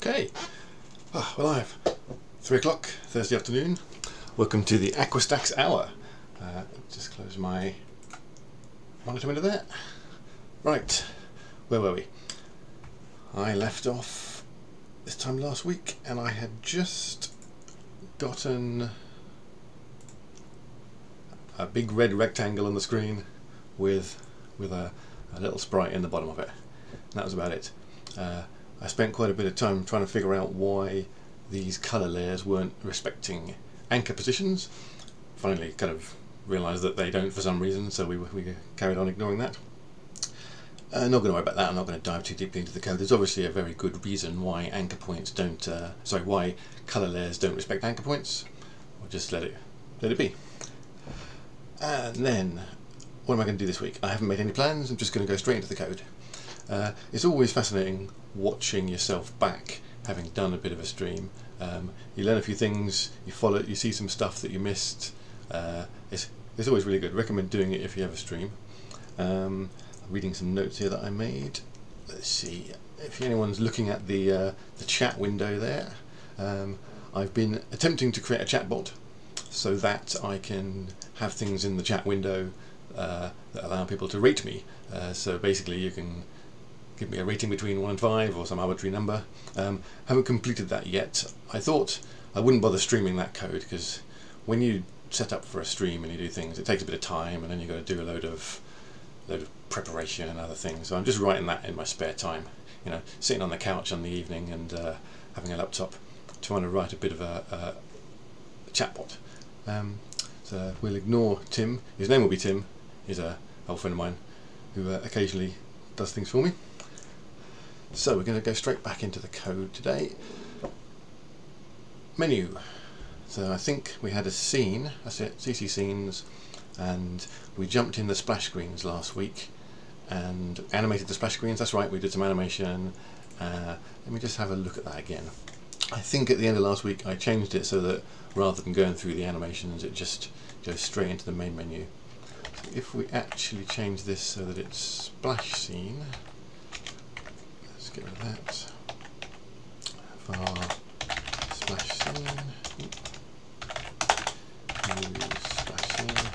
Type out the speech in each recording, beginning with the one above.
Okay, we're live. 3 o'clock, Thursday afternoon. Welcome to the AquaStax hour. Just close my monitor window there. Right, where were we? I left off this time last week and I had just gotten a big red rectangle on the screen with a little sprite in the bottom of it. And that was about it. I spent quite a bit of time trying to figure out why these colour layers weren't respecting anchor positions. Finally kind of realised that they don't for some reason, so we carried on ignoring that. Not going to worry about that. I'm not going to dive too deeply into the code. There's obviously a very good reason why anchor points don't, why colour layers don't respect anchor points. Or just let it be. And then, what am I going to do this week? I haven't made any plans. I'm just going to go straight into the code. It's always fascinating watching yourself back, having done a bit of a stream. You learn a few things, you see some stuff that you missed. It's always really good. Recommend doing it if you have a stream. I'm reading some notes here that I made. Let's see if anyone's looking at the chat window there. I've been attempting to create a chatbot so that I can have things in the chat window that allow people to rate me. So basically you can give me a rating between 1 and 5 or some arbitrary number. Haven't completed that yet. I thought I wouldn't bother streaming that code because when you set up for a stream and you do things, it takes a bit of time and then you've got to do a load of preparation and other things. So I'm just writing that in my spare time, you know, sitting on the couch on the evening and having a laptop, trying to write a bit of a chatbot. So we'll ignore Tim. His name will be Tim. He's an old friend of mine who occasionally does things for me. So we're going to go straight back into the code today. Menu. So I think we had a scene, that's it, CC scenes, and we jumped in the splash screens last week and animated the splash screens. That's right, we did some animation. Let me just have a look at that again. I think at the end of last week I changed it so that rather than going through the animations it just goes straight into the main menu. So if we actually change this so that it's splash scene, let's get rid of that. Var splash scene. Use splash scene.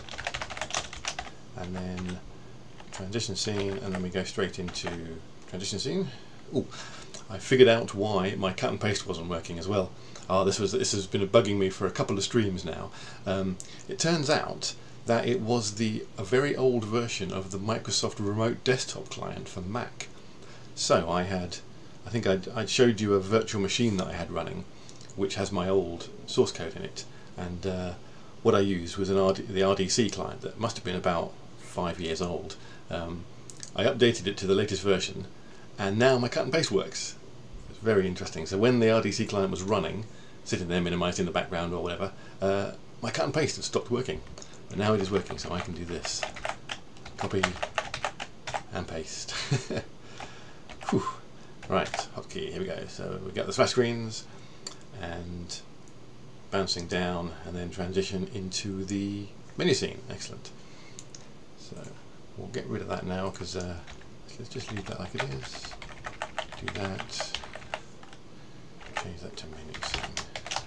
And then transition scene, and then we go straight into transition scene. Ooh, I figured out why my cut and paste wasn't working as well. This has been bugging me for a couple of streams now. It turns out that it was a very old version of the Microsoft Remote Desktop client for Mac. So I think I'd showed you a virtual machine that I had running, which has my old source code in it, and what I used was the RDC client that must have been about 5 years old. I updated it to the latest version, and now my cut and paste works. It's very interesting. So when the RDC client was running, sitting there minimized in the background or whatever, my cut and paste had stopped working. But now it is working, so I can do this. Copy and paste. Whew. Right, hotkey, here we go. So we got the splash screens and bouncing down and then transition into the menu scene. Excellent. So we'll get rid of that now because let's just leave that like it is. Do that. Change that to menu scene.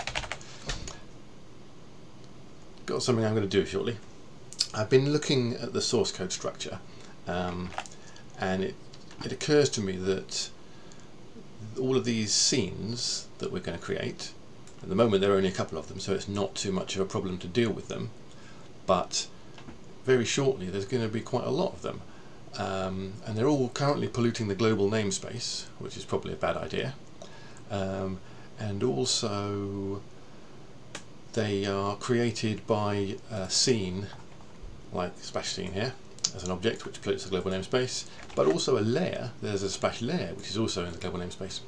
Got something I'm going to do shortly. I've been looking at the source code structure and it occurs to me that all of these scenes that we're going to create, at the moment there are only a couple of them, so it's not too much of a problem to deal with them, but very shortly there's going to be quite a lot of them, and they're all currently polluting the global namespace, which is probably a bad idea, and also they are created by a scene like splash scene here as an object which pollutes the global namespace, but also a layer. There's a splash layer which is also in the global namespace,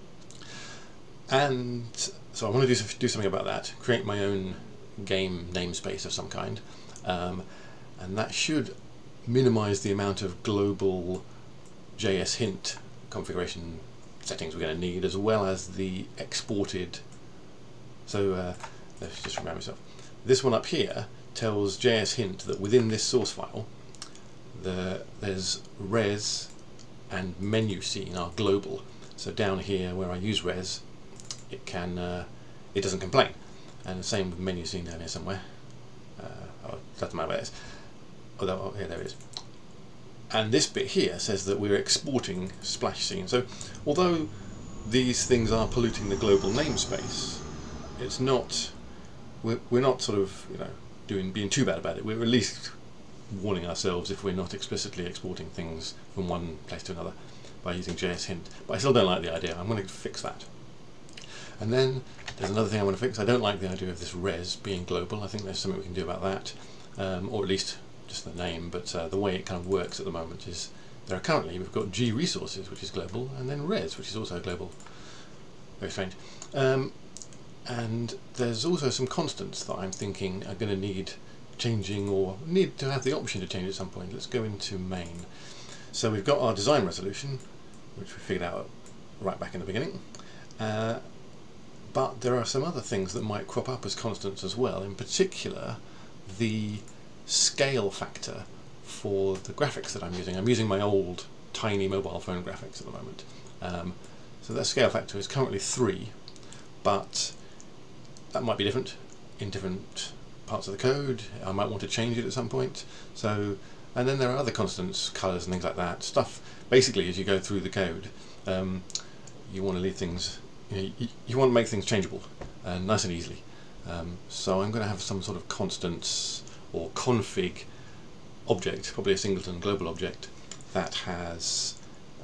and so I want to do something about that, create my own game namespace of some kind, and that should minimize the amount of global JS hint configuration settings we're going to need, as well as the exported. So let's just remind myself, this one up here tells JS hint that within this source file there's res and menu scene are global, So down here where I use res, it doesn't complain. And the same with menu scene down here somewhere. Oh, it doesn't matter where it is. Oh, yeah, there it is. And this bit here says that we're exporting splash scene. So although these things are polluting the global namespace, it's not. We're not sort of, you know, being too bad about it. We're at least warning ourselves if we're not explicitly exporting things from one place to another by using JS hint. But I still don't like the idea. I'm going to fix that. And then there's another thing I want to fix. I don't like the idea of this res being global. I think there's something we can do about that, or at least just the name. But the way it kind of works at the moment is we've got G resources, which is global, and then res, which is also global. Very strange. And there's also some constants that I'm thinking are going to need changing, or need to have the option to change at some point. Let's go into main. So we've got our design resolution, which we figured out right back in the beginning. But there are some other things that might crop up as constants as well, in particular the scale factor for the graphics that I'm using. I'm using my old tiny mobile phone graphics at the moment. So that scale factor is currently 3, but that might be different in different parts of the code. I might want to change it at some point. So, and then there are other constants, colors and things like that. Stuff, basically, as you go through the code, you want to leave things, you want to make things changeable and nice and easily. So I'm going to have some sort of constants or config object, probably a singleton global object, that has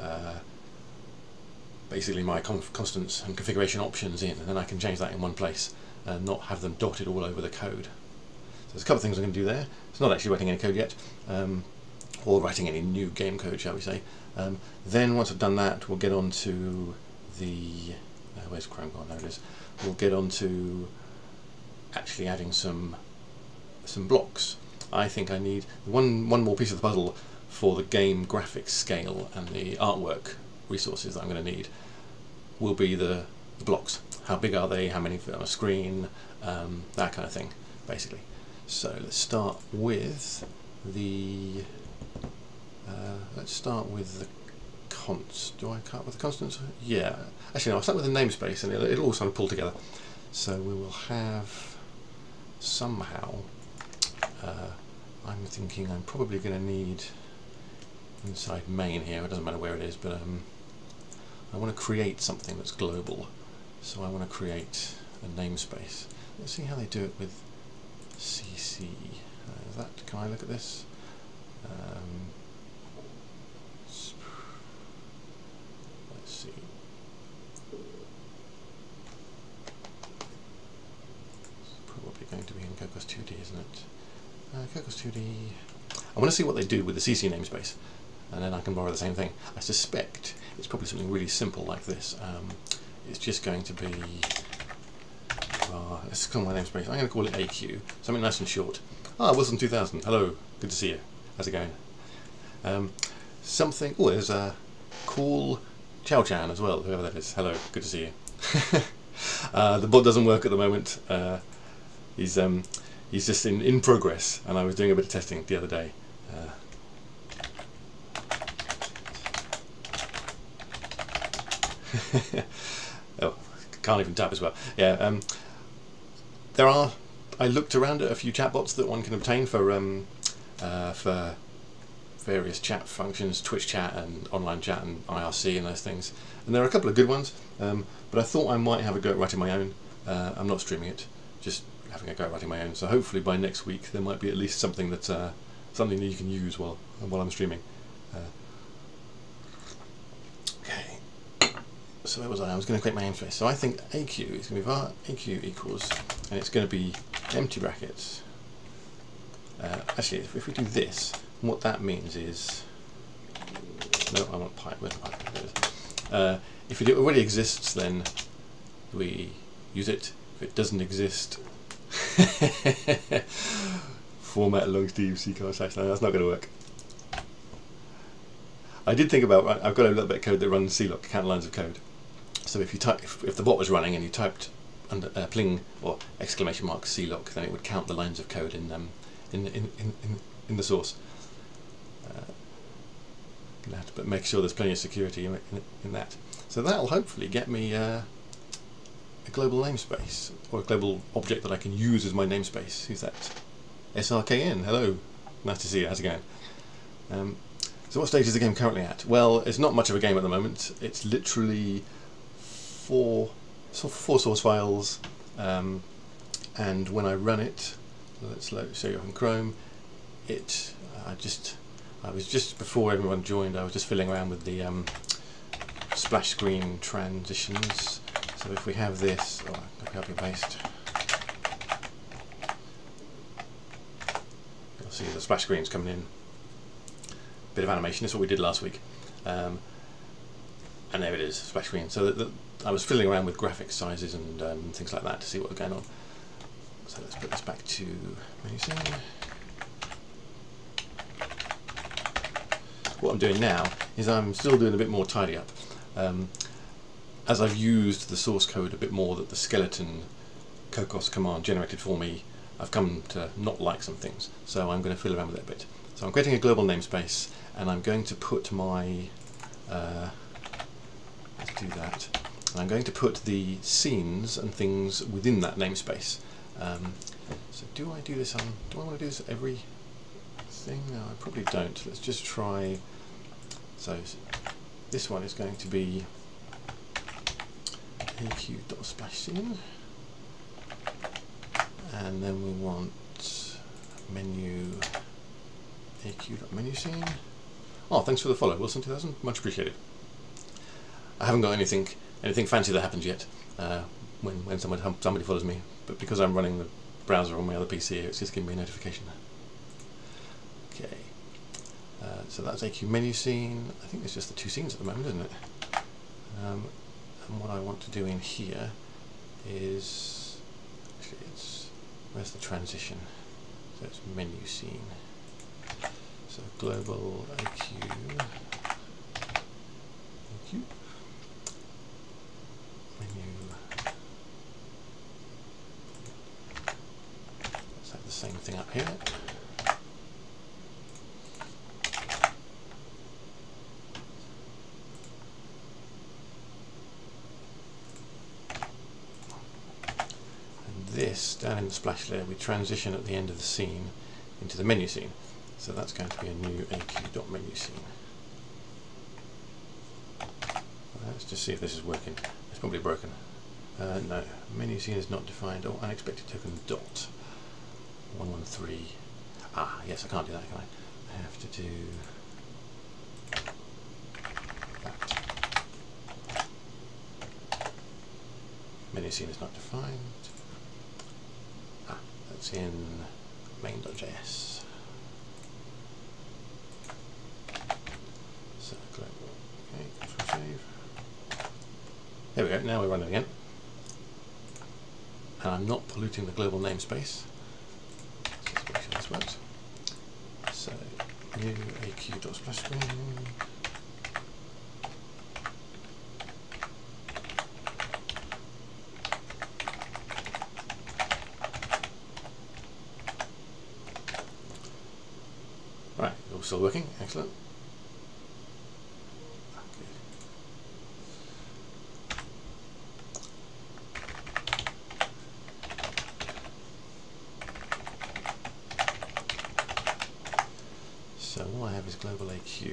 basically my constants and configuration options in, and then I can change that in one place and not have them dotted all over the code. So there's a couple of things I'm going to do there. It's not actually writing any code yet, or writing any new game code, shall we say. Then once I've done that, we'll get on to the where's Chrome gone? There it is. We'll get on to actually adding some blocks. I think I need one more piece of the puzzle for the game graphics scale and the artwork resources that I'm going to need will be the blocks. How big are they? How many fit on a screen? That kind of thing, basically. So let's start with the const. Do I cut with the constants? Yeah. Actually, no, I'll start with the namespace, and it'll all sort of pull together. So we will have somehow. I'm thinking I'm probably going to need inside main here. It doesn't matter where it is, but I want to create something that's global. So I want to create a namespace. Let's see how they do it with cc. Can I look at this? Let's see. It's probably going to be in Cocos2d, isn't it? Cocos2d. I want to see what they do with the cc namespace, and then I can borrow the same thing. I suspect it's probably something really simple like this. It's just going to be, let's call my namespace. I'm going to call it AQ, something nice and short. Wilson 2000, hello, good to see you. How's it going? Something, there's a cool Chow Chan as well, whoever that is. Hello, good to see you. The bot doesn't work at the moment. He's just in progress, and I was doing a bit of testing the other day. Oh, can't even type as well. Yeah, I looked around at a few chatbots that one can obtain for various chat functions, Twitch chat and online chat and IRC and those things. And there are a couple of good ones, but I thought I might have a go at writing my own. I'm not streaming it, just having a go at writing my own. So hopefully by next week there might be at least something that you can use while I'm streaming. Okay. So where was I? I was going to create my namespace. So I think AQ is going to be var AQ equals, and it's going to be empty brackets. Actually, if we do this, what that means is, no, I want pipe. Where's the pipe? If it already exists, then we use it. If it doesn't exist, format long Steve c.slash. No, that's not going to work. I did think about. I've got a little bit of code that runs clock, count lines of code. So if you type, if the bot was running and you typed under pling or exclamation mark clock, then it would count the lines of code in the source. but make sure there's plenty of security in that. So that'll hopefully get me a global namespace, or a global object that I can use as my namespace. Who's that? SRKN, hello, nice to see you, how's it going? So what stage is the game currently at? Well, it's not much of a game at the moment. It's literally four source files, and when I run it, let's show you in Chrome, I was just before everyone joined, I was just fiddling around with the splash screen transitions. So if we have this, copy paste, you'll see the splash screen's coming in. Bit of animation, that's what we did last week. And there it is, splash screen. So I was fiddling around with graphic sizes and things like that to see what was going on. So let's put this back to menu scene. What I'm doing now is I'm still doing a bit more tidy up. As I've used the source code a bit more that the skeleton Cocos command generated for me, I've come to not like some things. So I'm going to fiddle around with it a bit. So I'm creating a global namespace, and I'm going to put my let's do that. And I'm going to put the scenes and things within that namespace. So do I do this on? Do I want to do this every thing? No, I probably don't. Let's just try. So this one is going to be aq.splashScene, and then we want menu aq.menuscene. Oh, thanks for the follow, Wilson2000, much appreciated. I haven't got anything fancy that happens yet when somebody follows me, but because I'm running the browser on my other PC, it's just giving me a notification. Okay, so that's aq menu scene. I think there's just the two scenes at the moment, isn't it? And what I want to do in here is, actually where's the transition? So it's menu scene. So global aq menu. Let's have the same thing up here. This, down in the splash layer, we transition at the end of the scene into the menu scene. So that's going to be a new aq.menuscene. Let's just see if this is working. It's probably broken. No, menu scene is not defined. Oh, unexpected token dot 113. Ah, yes, I can't do that, can I? I have to do that. Menu scene is not defined. That's in main.js. So global. Okay, control save. There we go, now we're running again. And I'm not polluting the global namespace. Let's make sure this works. So new aq.splashScreen. Right, all still working, excellent. Okay. So all I have is global aq,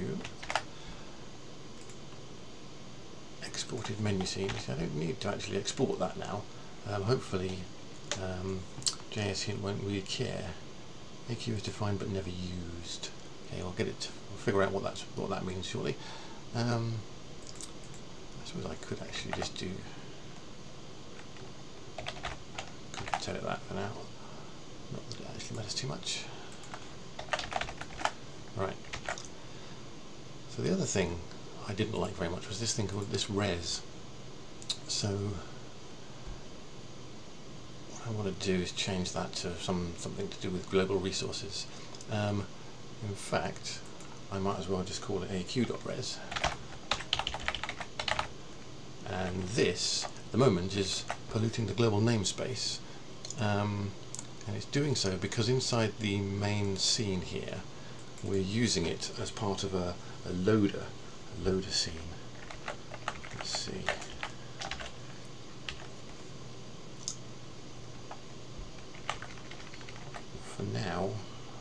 exported menu scene. So I don't need to actually export that now. Hopefully JS hint won't really care. aq is defined but never used. Okay, I'll figure out what that means shortly. I suppose I could actually just do, could tell it that for now. Not that it actually matters too much. Right. So the other thing I didn't like very much was this thing called this res. So what I want to do is change that to something to do with global resources. In fact, I might as well just call it aq.res. And this, at the moment, is polluting the global namespace. And it's doing so because inside the main scene here, we're using it as part of a a loader scene. Let's see. For now,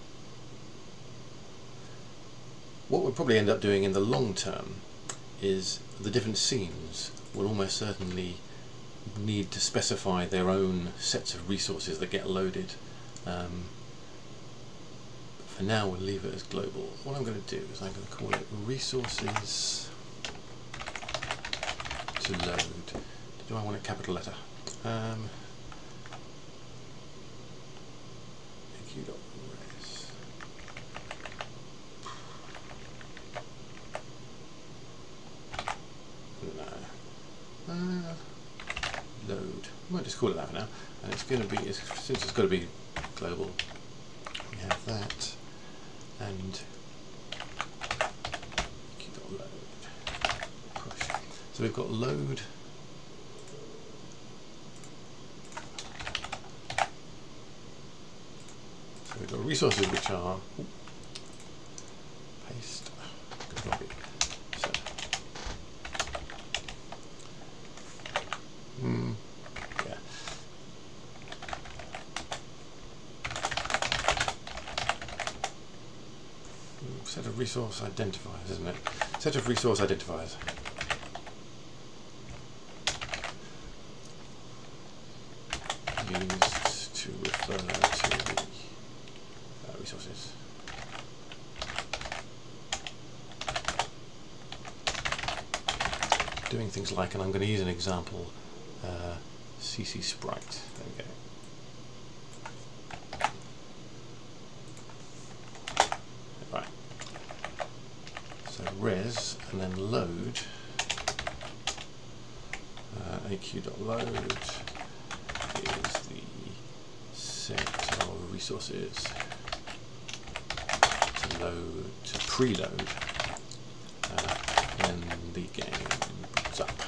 what we'll probably end up doing in the long term is the different scenes will almost certainly need to specify their own sets of resources that get loaded. For now we'll leave it as global. What I'm going to do is I'm going to call it resources to load. Do I want a capital letter? AQ.res. No. Load. I might just call it that for now. And it's going to be, since it's got to be global, we have that. And AQ.load. Push. So we've got load. So we've got resources which are paste. So yeah. Set of resource identifiers, isn't it? Set of resource identifiers. Used to refer to the resources. Doing things like, and I'm going to use an example, cc sprite. There we go. Right. So res and then load. AQ.load is the set of resources to load, to preload when the game boots up.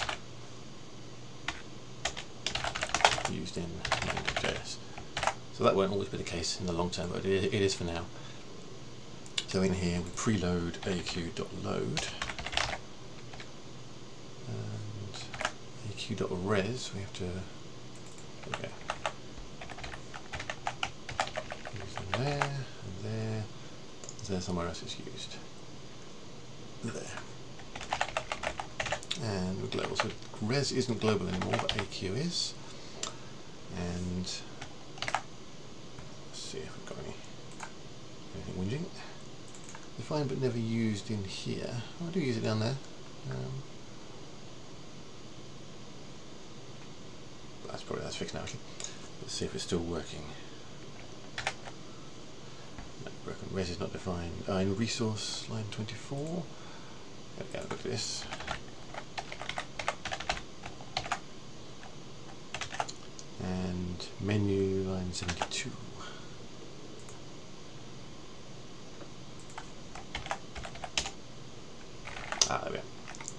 Used in menu.js. So that won't always be the case in the long term, but it is for now. So in here we preload AQ.load and AQ.res. We have to okay. Use them there and there. Is there somewhere else it's used? There. And we're global. So res isn't global anymore, but AQ is. And let's see if we've got anything whinging. Defined but never used in here. Oh, I do use it down there. But that's fixed now actually. Let's see if it's still working. No, broken. Res is not defined. In resource line 24. There we go, look at this. And menu line 72. There we go.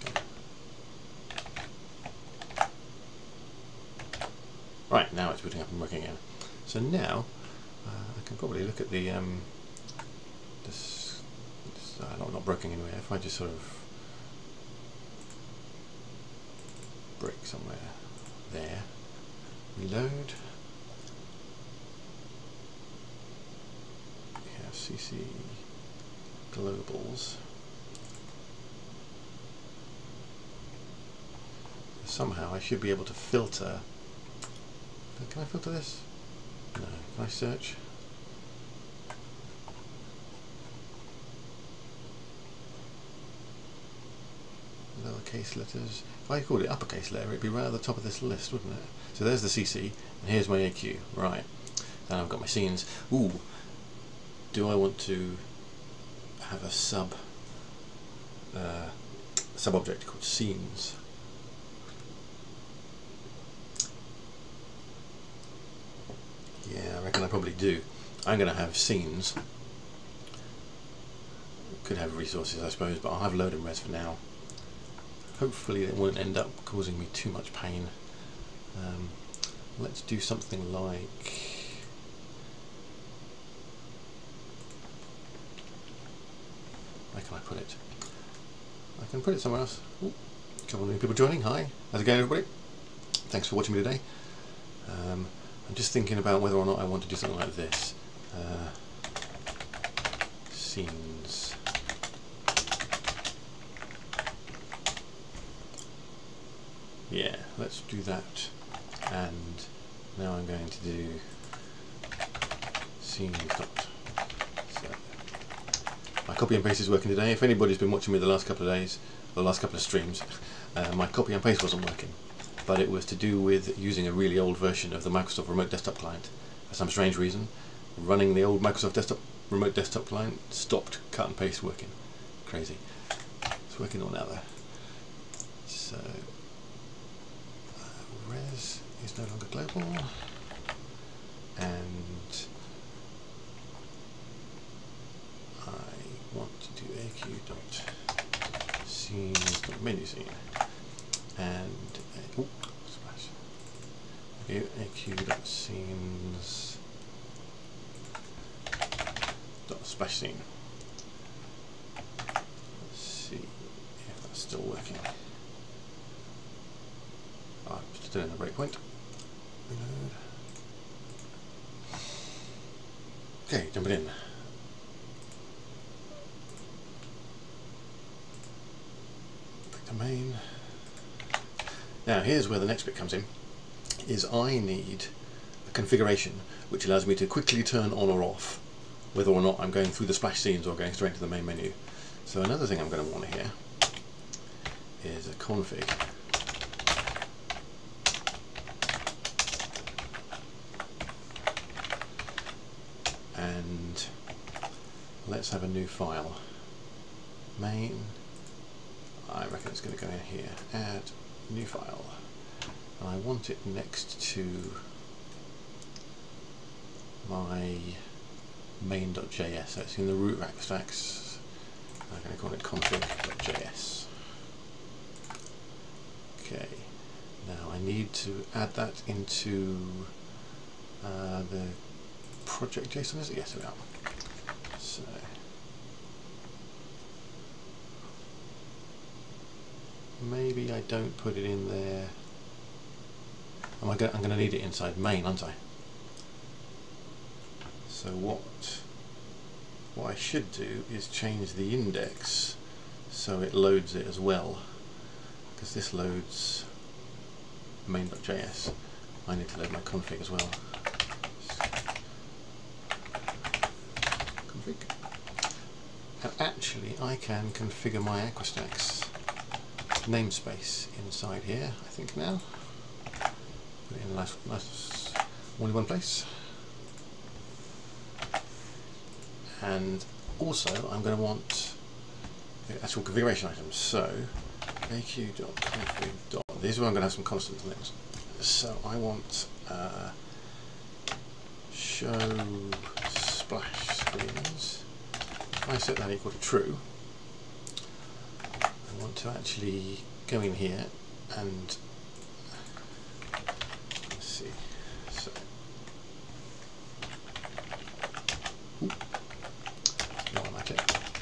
Right, now it's booting up and working again. So now I can probably look at the not broken anywhere. If I just sort of break somewhere there. Reload. We have cc globals. Somehow I should be able to filter. Can I filter this? No. Can I search? Lowercase letters. If I called it uppercase letter, it'd be right at the top of this list, wouldn't it? So there's the CC, and here's my AQ. Right. Then I've got my scenes. Ooh. Do I want to have a sub object called scenes? Yeah, I reckon I probably do. I'm going to have scenes. Could have resources, I suppose, but I'll have load and res for now. Hopefully it won't end up causing me too much pain. Let's do something like... Where can I put it? I can put it somewhere else. Ooh, a couple of new people joining. Hi, how's it going, everybody? Thanks for watching me today. I'm just thinking about whether or not I want to do something like this. Scenes. Yeah, let's do that. And now I'm going to do scenes. So my copy and paste is working today. If anybody's been watching me the last couple of days, or the last couple of streams, my copy and paste wasn't working, but it was to do with using a really old version of the Microsoft Remote Desktop Client. For some strange reason, running the old Microsoft Remote Desktop Client stopped cut and paste working. Crazy. It's working all now though. So res is no longer global, and I want to do aq.scenes.menu scene, and splash. Do aq.scenes.splash scene. Let's see if that's still working. I'm still in a breakpoint. Reload. Okay, jumping in. Back to main. Now here's where the next bit comes in. Is I need a configuration which allows me to quickly turn on or off whether or not I'm going through the splash scenes or going straight to the main menu. So another thing I'm going to want here is a config. And let's have a new file. Main, I reckon it's going to go in here. Add new file. And I want it next to my main.js. So it's in the root AquaStax. I'm going to call it config.js. Okay. Now I need to add that into the project JSON, is it? Yes, we are. So maybe I don't put it in there. I'm going to need it inside main, aren't I? So what I should do is change the index so it loads it as well, because this loads main.js. I need to load my config as well. Config. And actually I can configure my AquaStax namespace inside here, I think now. Put it in a nice all in one place. And also I'm going to want the actual configuration items. So aq.config. This is where I'm going to have some constant things. So I want show splash screens. If I set that equal to true, I want to actually go in here and let's see. So automatic.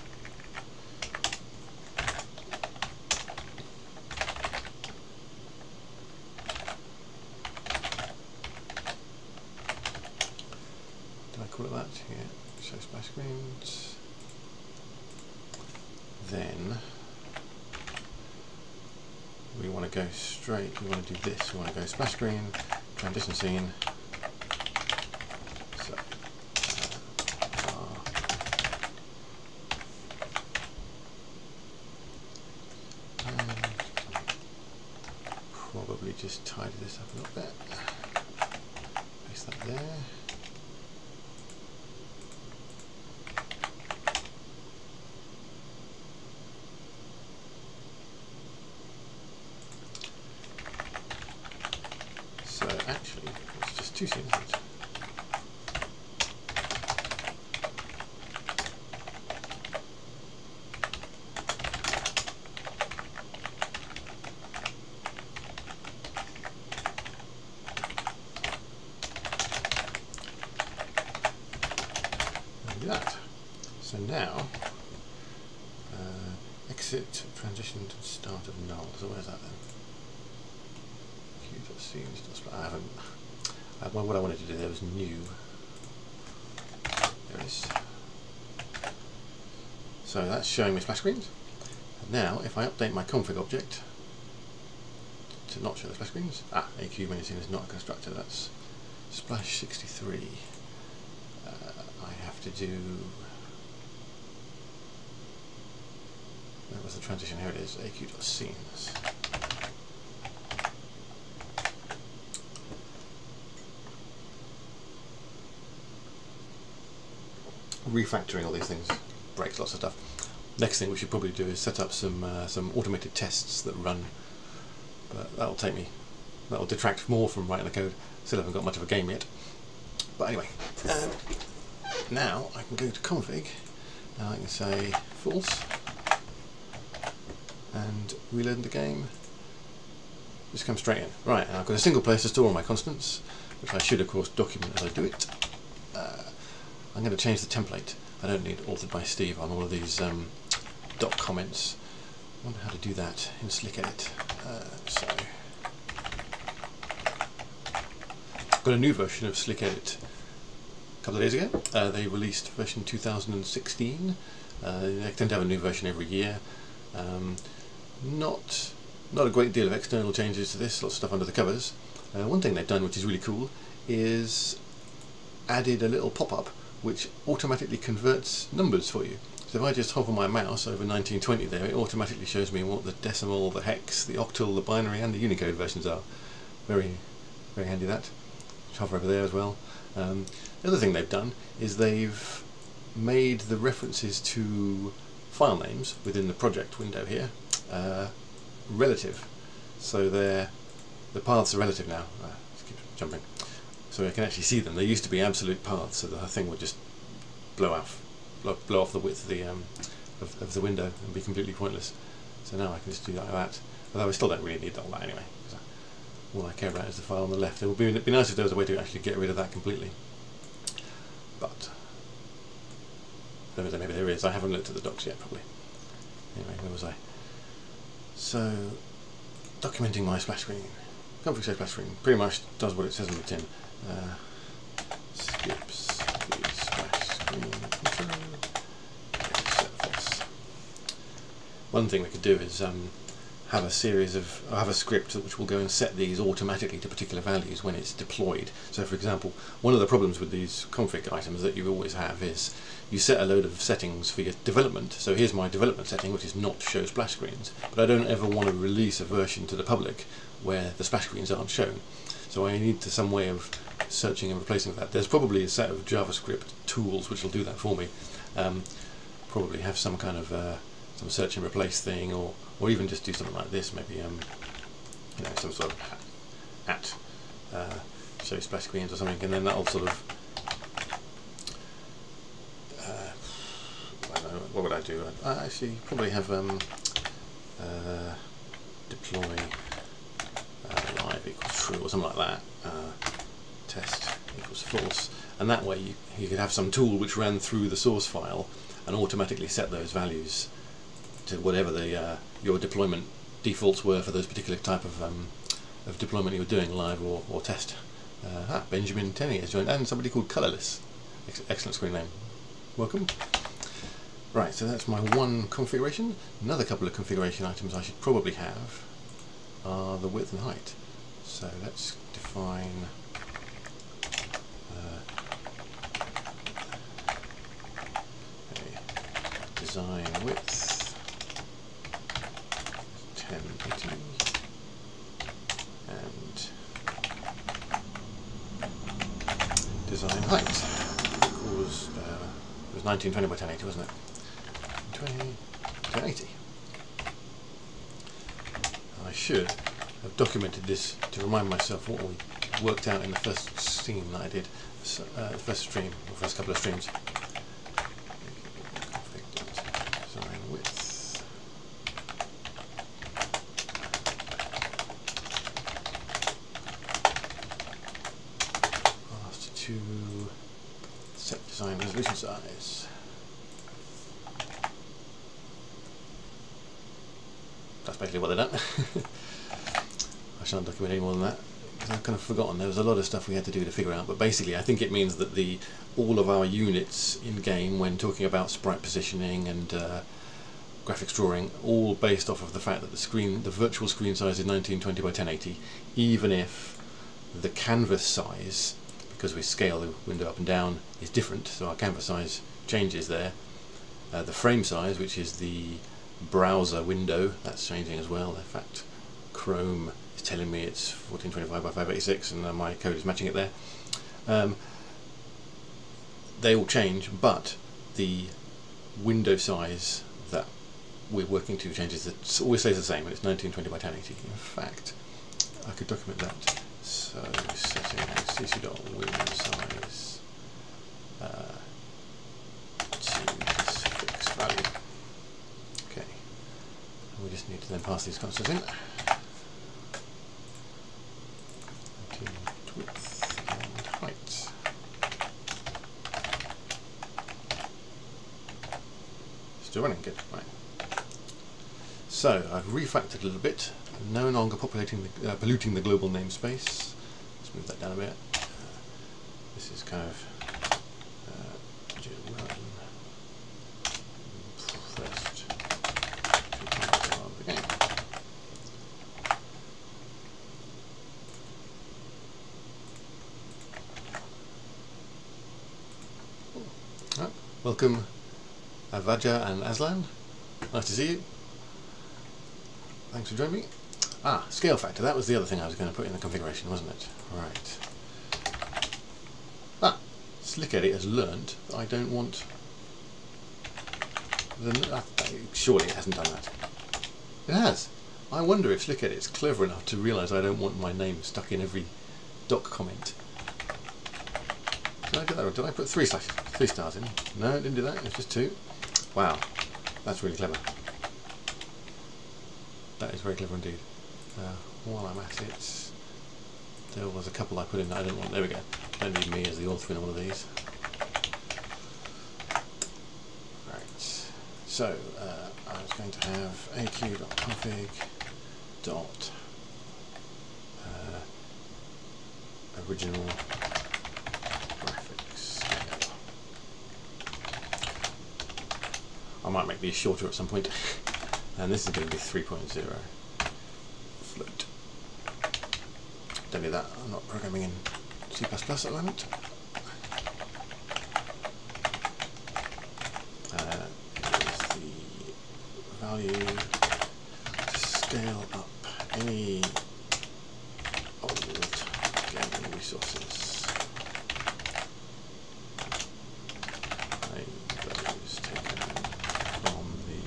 Do I call it that? Here, show splash screens. Then we want to go straight, we want to do this, we want to go splash screen, transition scene. So, and probably just tidy this up a little bit. Paste that there. So actually, it's just two scenes. exit transition to start of null. So where's that then? Q.C. I haven't. What I wanted to do there was new. There it is. So that's showing me splash screens. And now, if I update my config object to not show the splash screens, AQ menu scene is not a constructor. That's splash 63. I have to do. Where was the transition? Here it is. AQ.scenes. Refactoring all these things breaks lots of stuff. Next thing we should probably do is set up some automated tests that run, but that'll detract more from writing the code. Still haven't got much of a game yet. But anyway, now I can go to config and I can say false and reload the game. Just come straight in. Right, and I've got a single place to store all my constants, which I should of course document as I do it. I'm going to change the template. I don't need authored by Steve on all of these dot comments. I wonder how to do that in SlickEdit. So, got a new version of SlickEdit a couple of days ago. They released version 2016. They tend to have a new version every year. Not a great deal of external changes to this. Lots of stuff under the covers. One thing they've done, which is really cool, is added a little pop-up which automatically converts numbers for you. So if I just hover my mouse over 1920 there, it automatically shows me what the decimal, the hex, the octal, the binary and the Unicode versions are. Very, very handy that. Just hover over there as well. The other thing they've done is they've made the references to file names within the project window here relative. So the paths are relative now. Just keep jumping. So I can actually see them. They used to be absolute paths, so the thing would just blow off the width of the window and be completely pointless. So now I can just do that like that. Although I still don't really need all that anyway. All I care about is the file on the left. It would be nice if there was a way to actually get rid of that completely. But maybe there is. I haven't looked at the docs yet, probably. Anyway, where was I? So documenting my splash screen. Config say splash screen pretty much does what it says on the tin. Skips the splash screen intro. Set false. One thing we could do is have a script which will go and set these automatically to particular values when it's deployed. So for example, one of the problems with these config items that you always have is you set a load of settings for your development. So here's my development setting, which is not show splash screens, but I don't ever want to release a version to the public where the splash screens aren't shown. So I need some way of searching and replacing that. There's probably a set of JavaScript tools which will do that for me. Probably have some kind of some search and replace thing, or even just do something like this. Maybe you know, some sort of show splash screens or something, and then that'll sort of I don't know, what would I do? I actually probably have deploy live equals true or something like that. Test equals false, and that way you could have some tool which ran through the source file and automatically set those values to whatever the your deployment defaults were for those particular type of deployment you were doing, live or test. Benjamin Tenney has joined, and somebody called Colourless. Excellent screen name. Welcome. Right, so that's my one configuration. Another couple of configuration items I should probably have are the width and height. So let's define a design width 1080 and design height equals it was 1920 by 1080, wasn't it? 1080. I should have documented this to remind myself what we worked out in the first scene that I did, first stream, or first couple of streams. Design width. Asked to set design resolution size. that's basically what they've done. I shan't document any more than that, because I've kind of forgotten. There was a lot of stuff we had to do to figure out, but basically I think it means that all of our units in game, when talking about sprite positioning and graphics drawing, all based off of the fact that the virtual screen size is 1920 by 1080, even if the canvas size, because we scale the window up and down, is different, so our canvas size changes there. The frame size, which is the browser window, that's changing as well. In fact, Chrome is telling me it's 1425 by 586, and my code is matching it there. They all change, but the window size that we're working to changes. It always stays the same, and it's 1920 by 1080. In fact, I could document that. So setting cc.win size to this fixed value. Okay, and we just need to then pass these constants in. Width and height. Still running, good. Right. So I've refactored a little bit. No longer polluting the global namespace. Let's move that down a bit. This is kind of first of the game. Oh, welcome Avaja and Aslan. Nice to see you. Thanks for joining me. Scale factor, that was the other thing I was going to put in the configuration, wasn't it? Right. SlickEdit has learnt that I don't want surely it hasn't done that. It has. I wonder if SlickEdit is clever enough to realise I don't want my name stuck in every doc comment. Did I do that, or did I put 3 stars in? No, I didn't do that, it's just 2. Wow, that's really clever. That is very clever indeed. While I'm at it, there was a couple I put in that I didn't want. There we go. Don't need me as the author in all of these. Right. So I was going to have aq.config.original graphics scale. I might make these shorter at some point. And this is going to be 3.0 float. Don't need that, I'm not programming in C++ at the moment. Here's the value to scale up any old gaming resources. Those taken from the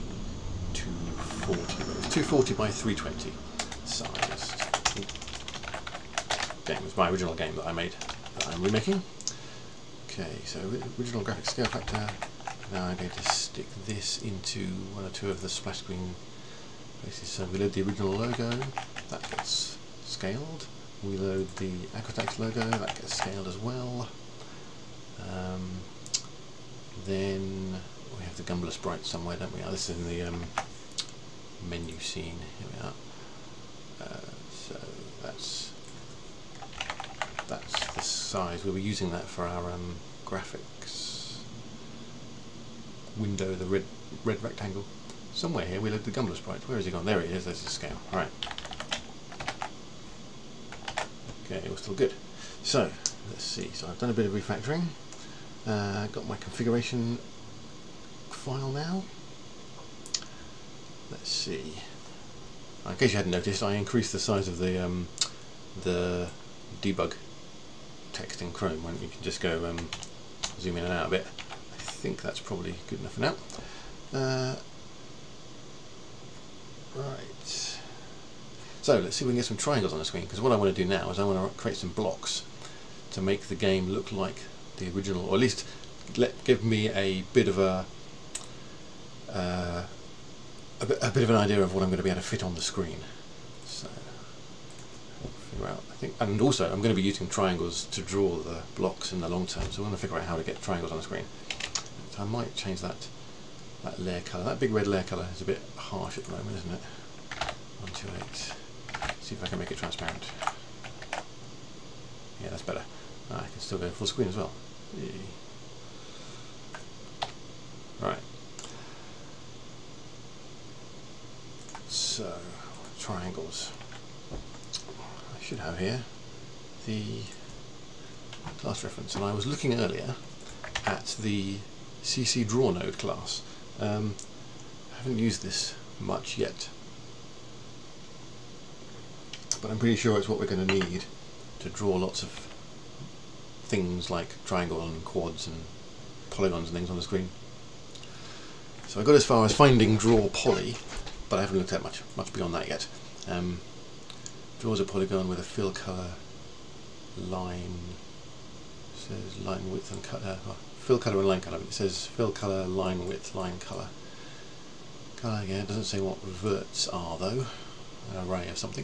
240 by 320 sized game. It was my original game that I made, that I'm remaking. Okay, so original graphics scale factor. Now I'm going to stick this into one or two of the splash screen places. So we load the original logo, that gets scaled. We load the AquaStax logo, that gets scaled as well. Then we have the Gumbler sprite somewhere, don't we? This is in the menu scene. Here we are. So that's the size. We'll be using that for our graphics window, the red rectangle. Somewhere here we load the Gumbler sprite. Where has he gone? There he is. There's the scale. All right. Okay, we're still good. So let's see. So I've done a bit of refactoring. Got my configuration file now. Let's see. In case you hadn't noticed, I increased the size of the debug text in Chrome. When you can just go zoom in and out a bit. I think that's probably good enough for now. Right. So let's see if we can get some triangles on the screen. Because what I want to do now is I want to create some blocks to make the game look like the original, or at least give me a bit of a bit of an idea of what I'm going to be able to fit on the screen. So figure out, I think, and also I'm going to be using triangles to draw the blocks in the long term. So we're going to figure out how to get triangles on the screen. So I might change that layer color. That big red layer color is a bit harsh at the moment, isn't it? 828. See if I can make it transparent. Yeah, that's better. I can still go full screen as well. Right. So, triangles. I should have here the class reference, and I was looking earlier at the cc.DrawNode class. I haven't used this much yet, but I'm pretty sure it's what we're going to need to draw lots of things like triangle and quads and polygons and things on the screen. So I got as far as finding drawPoly, but I haven't looked at much beyond that yet. Draws a polygon with a fill color line. It says line width and color. Fill color and line color. It says fill color, line width, line color. Color, yeah, it doesn't say what verts are though. An array of something.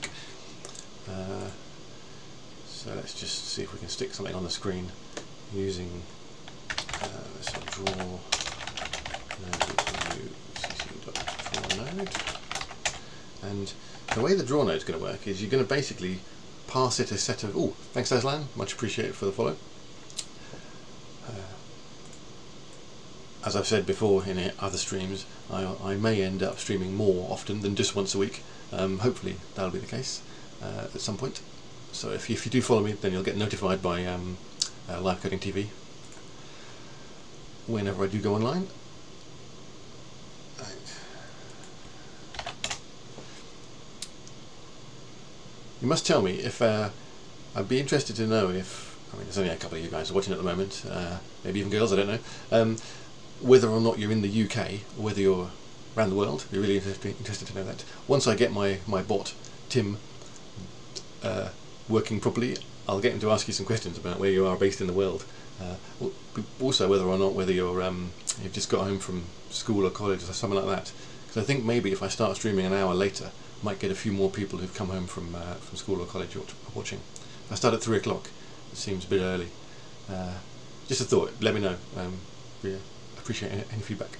So let's just see if we can stick something on the screen using let's draw cc.DrawNode. And the way the DrawNode is going to work is you're going to basically pass it a set of. Oh, thanks Aslan, much appreciated for the follow. As I've said before in other streams, I may end up streaming more often than just once a week. Hopefully that'll be the case at some point. So if you do follow me, then you'll get notified by Live Coding TV whenever I do go online. You must tell me if I'd be interested to know if, I mean, there's only a couple of you guys watching at the moment, maybe even girls, I don't know, whether or not you're in the UK or whether you're around the world. I'd be really interested to know that. Once I get my bot Tim working properly, I'll get him to ask you some questions about where you are based in the world. Also whether or not you've just got home from school or college or something like that. Because I think maybe if I start streaming an hour later, I might get a few more people who've come home from school or college watching. If I start at 3 o'clock, it seems a bit early. Just a thought, let me know. Yeah, appreciate any feedback.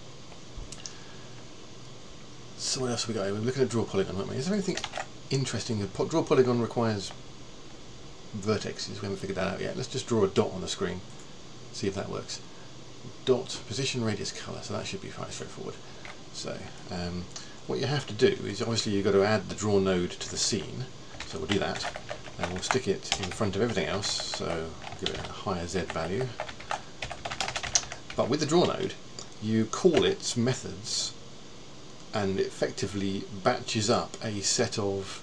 So what else have we got here? We're looking at drawPolygon, aren't we? Is there anything interesting? drawPolygon requires vertexes. We haven't figured that out yet. Let's just draw a dot on the screen, see if that works. Dot, position, radius, color. So that should be quite straightforward. So what you have to do is obviously you've got to add the DrawNode to the scene. So we'll do that, and we'll stick it in front of everything else. So I'll give it a higher Z value. But with the DrawNode, you call its methods, and it effectively batches up a set of.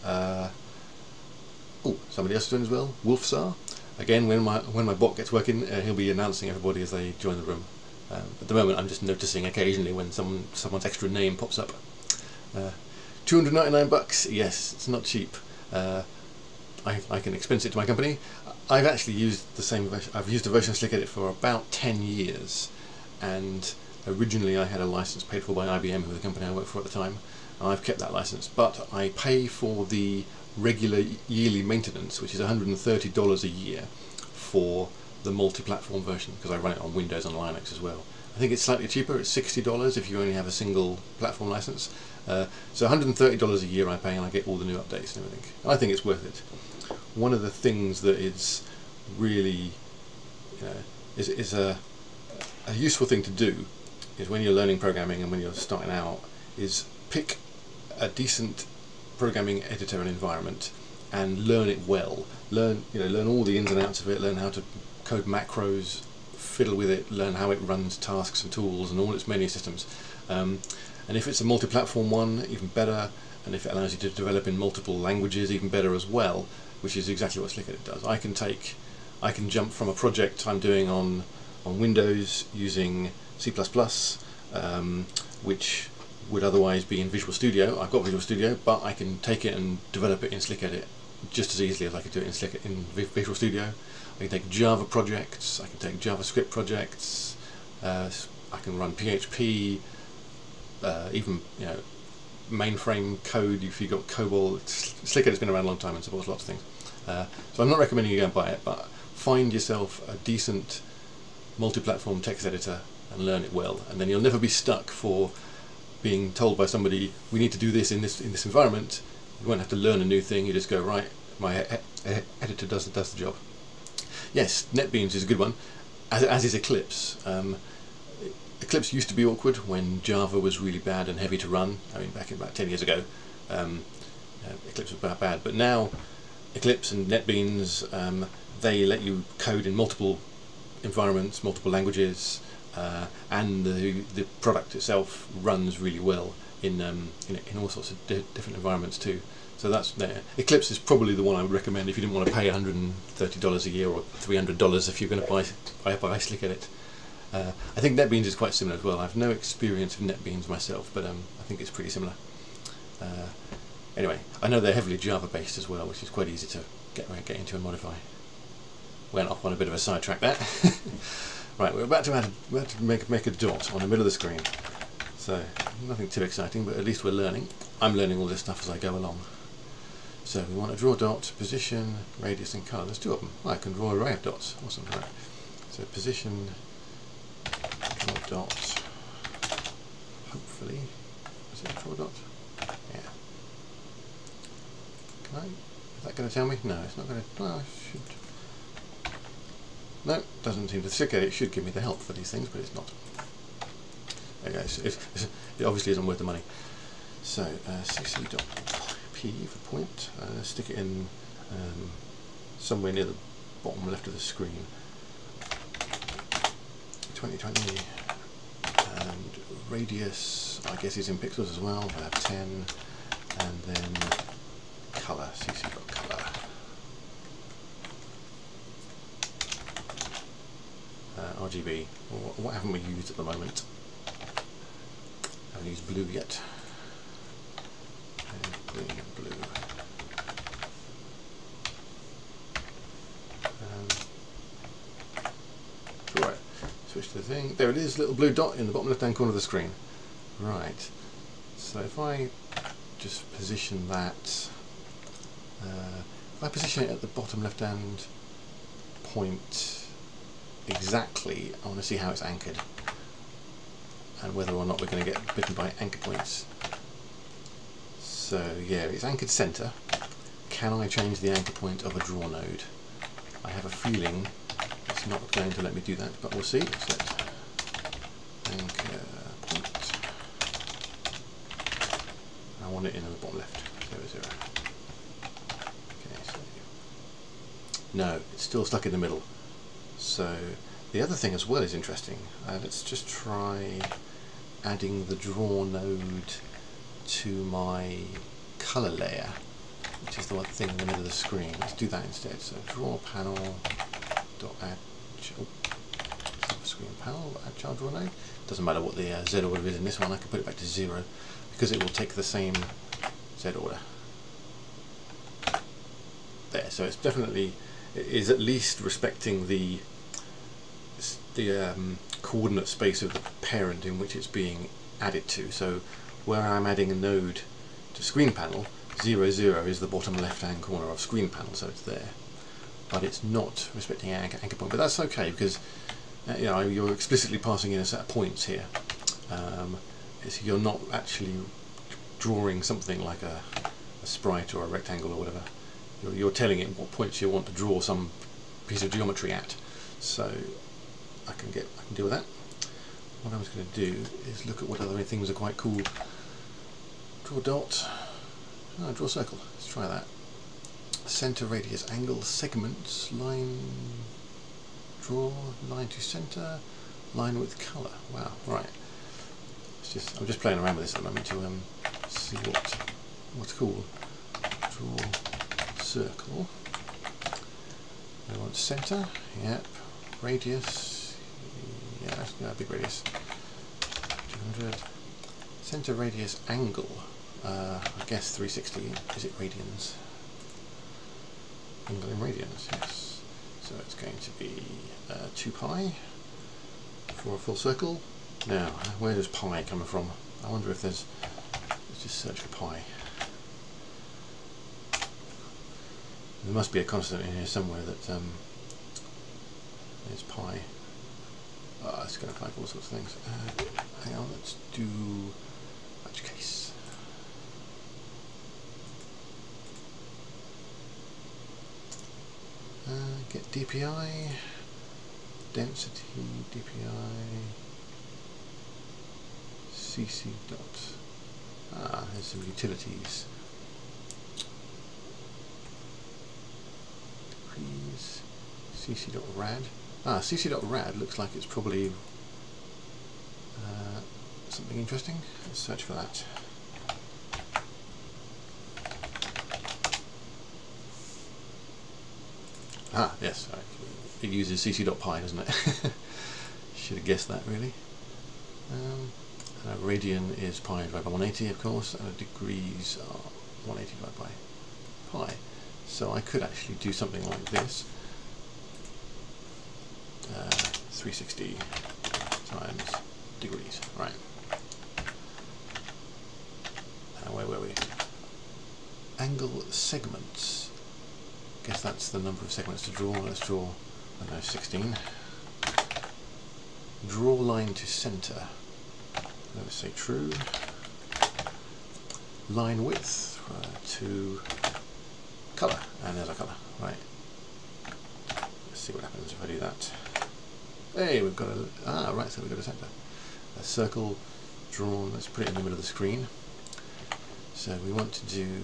Oh, somebody else is doing as well. Wolfsar. Again, when my bot gets working, he'll be announcing everybody as they join the room. At the moment, I'm just noticing occasionally when someone's extra name pops up. 299 bucks. Yes, it's not cheap. I can expense it to my company. I've actually used the same version. I've used a version of SlickEdit for about 10 years, and originally I had a license paid for by IBM, who was the company I worked for at the time. I've kept that license, but I pay for the regular yearly maintenance, which is $130 a year for the multi-platform version, because I run it on Windows and Linux as well. I think it's slightly cheaper. It's $60 if you only have a single platform license. So $130 a year I pay, and I get all the new updates and everything. I think it's worth it. One of the things that is really, is a useful thing to do is when you're learning programming and when you're starting out, is pick a decent programming editor and environment and learn it well. Learn all the ins and outs of it. Learn how to code macros, fiddle with it, learn how it runs tasks and tools and all its menu systems. And if it's a multi-platform one, even better. And if it allows you to develop in multiple languages, even better as well. Which is exactly what SlickEdit does. I can jump from a project I'm doing on Windows using C++, which would otherwise be in Visual Studio. I've got Visual Studio, but I can take it and develop it in SlickEdit just as easily as I could do it in Visual Studio. I can take Java projects, I can take JavaScript projects, I can run PHP, even mainframe code if you've got COBOL. SlickEdit's been around a long time and supports lots of things. So I'm not recommending you go and buy it, but find yourself a decent multi-platform text editor and learn it well, and then you'll never be stuck for being told by somebody, we need to do this in this environment. You won't have to learn a new thing. You just go, right, my editor does the job. Yes, NetBeans is a good one, as is Eclipse. Eclipse used to be awkward when Java was really bad and heavy to run. I mean, back about 10 years ago, Eclipse was bad, but now Eclipse and NetBeans, they let you code in multiple environments, multiple languages, and the product itself runs really well in all sorts of different environments too. So that's there. Eclipse is probably the one I would recommend if you didn't want to pay $130 a year or $300 if you're going to buy SlickEdit. I think NetBeans is quite similar as well. I have no experience with NetBeans myself, but I think it's pretty similar. Anyway, I know they're heavily Java based as well, which is quite easy to get into and modify. Went off on a bit of a sidetrack there. Right, we're about to make a dot on the middle of the screen. So nothing too exciting, but at least we're learning. I'm learning all this stuff as I go along. So we want to draw dot, position, radius and colour. There's two of them. Oh, I can draw an array of dots. Awesome. Right. So position, draw dot. Hopefully, is it draw dot? Yeah. Can I? Is that going to tell me? No, it's not going to. Well, I should. No, doesn't seem to. SlickEdit should give me the help for these things, but it's not. There you go. So it obviously isn't worth the money. So cc.P for point. Stick it in somewhere near the bottom left of the screen. 2020 and radius. I guess is in pixels as well. We'll have 10, and then color. cc.color. RGB. What haven't we used at the moment? Haven't used blue yet. And green and blue. Right. Switch to the thing. There it is. Little blue dot in the bottom left-hand corner of the screen. Right. So if I just position that, if I position it at the bottom left-hand point exactly, I want to see how it's anchored and whether or not we're going to get bitten by anchor points. So yeah, it's anchored center. Can I change the anchor point of a DrawNode? I have a feeling it's not going to let me do that, but we'll see. So anchor point. I want it in the bottom left. 0, 0. Okay, so no, it's still stuck in the middle. So the other thing as well is interesting. Let's just try adding the DrawNode to my color layer, which is the one thing in the middle of the screen. Let's do that instead. So draw panel dot add screen panel add child DrawNode. Doesn't matter what the Z order is in this one. I can put it back to 0 because it will take the same Z order. There. So it's definitely, it is at least respecting the coordinate space of the parent in which it's being added to. So where I'm adding a node to screen panel, 0, 0 is the bottom left hand corner of screen panel, so it's there. But it's not respecting anchor point. But that's okay because you know, you're explicitly passing in a set of points here. You're not actually drawing something like a sprite or a rectangle or whatever. You're telling it what points you want to draw some piece of geometry at. So I can deal with that. What I was going to do is look at what other things are quite cool. Draw dot. Oh, draw circle. Let's try that. Center, radius, angle, segments, line. Draw line to center, line with color. Wow. Right. I'm just playing around with this at the moment to see what's cool. Draw circle. I want center. Yep. Radius. Yeah, that's a big radius. 200. Center, radius, angle. I guess 360. Is it radians? Angle in radians, yes. So it's going to be 2 pi for a full circle. Now, where does pi come from? I wonder if there's. Let's just search for pi. There must be a constant in here somewhere that is pi. It's going to apply for all sorts of things. Hang on, let's do batch case. Get DPI, density, DPI, cc dot. There's some utilities. Degrees, cc.rad. Cc.rad looks like it's probably something interesting. Let's search for that. Yes, it uses cc.pi, doesn't it? Should have guessed that, really. Radian is pi divided by 180, of course, and degrees are 180 divided by pi. So I could actually do something like this. 360 times degrees, right. Where were we? Angle segments. Guess that's the number of segments to draw. Let's draw, I don't know, 16. Draw line to center. Let's say true. Line width to color, and there's a color. Right. Let's see what happens if I do that. Hey, we've got a right. So we've got a center. A circle drawn. Let's put it in the middle of the screen. So we want to do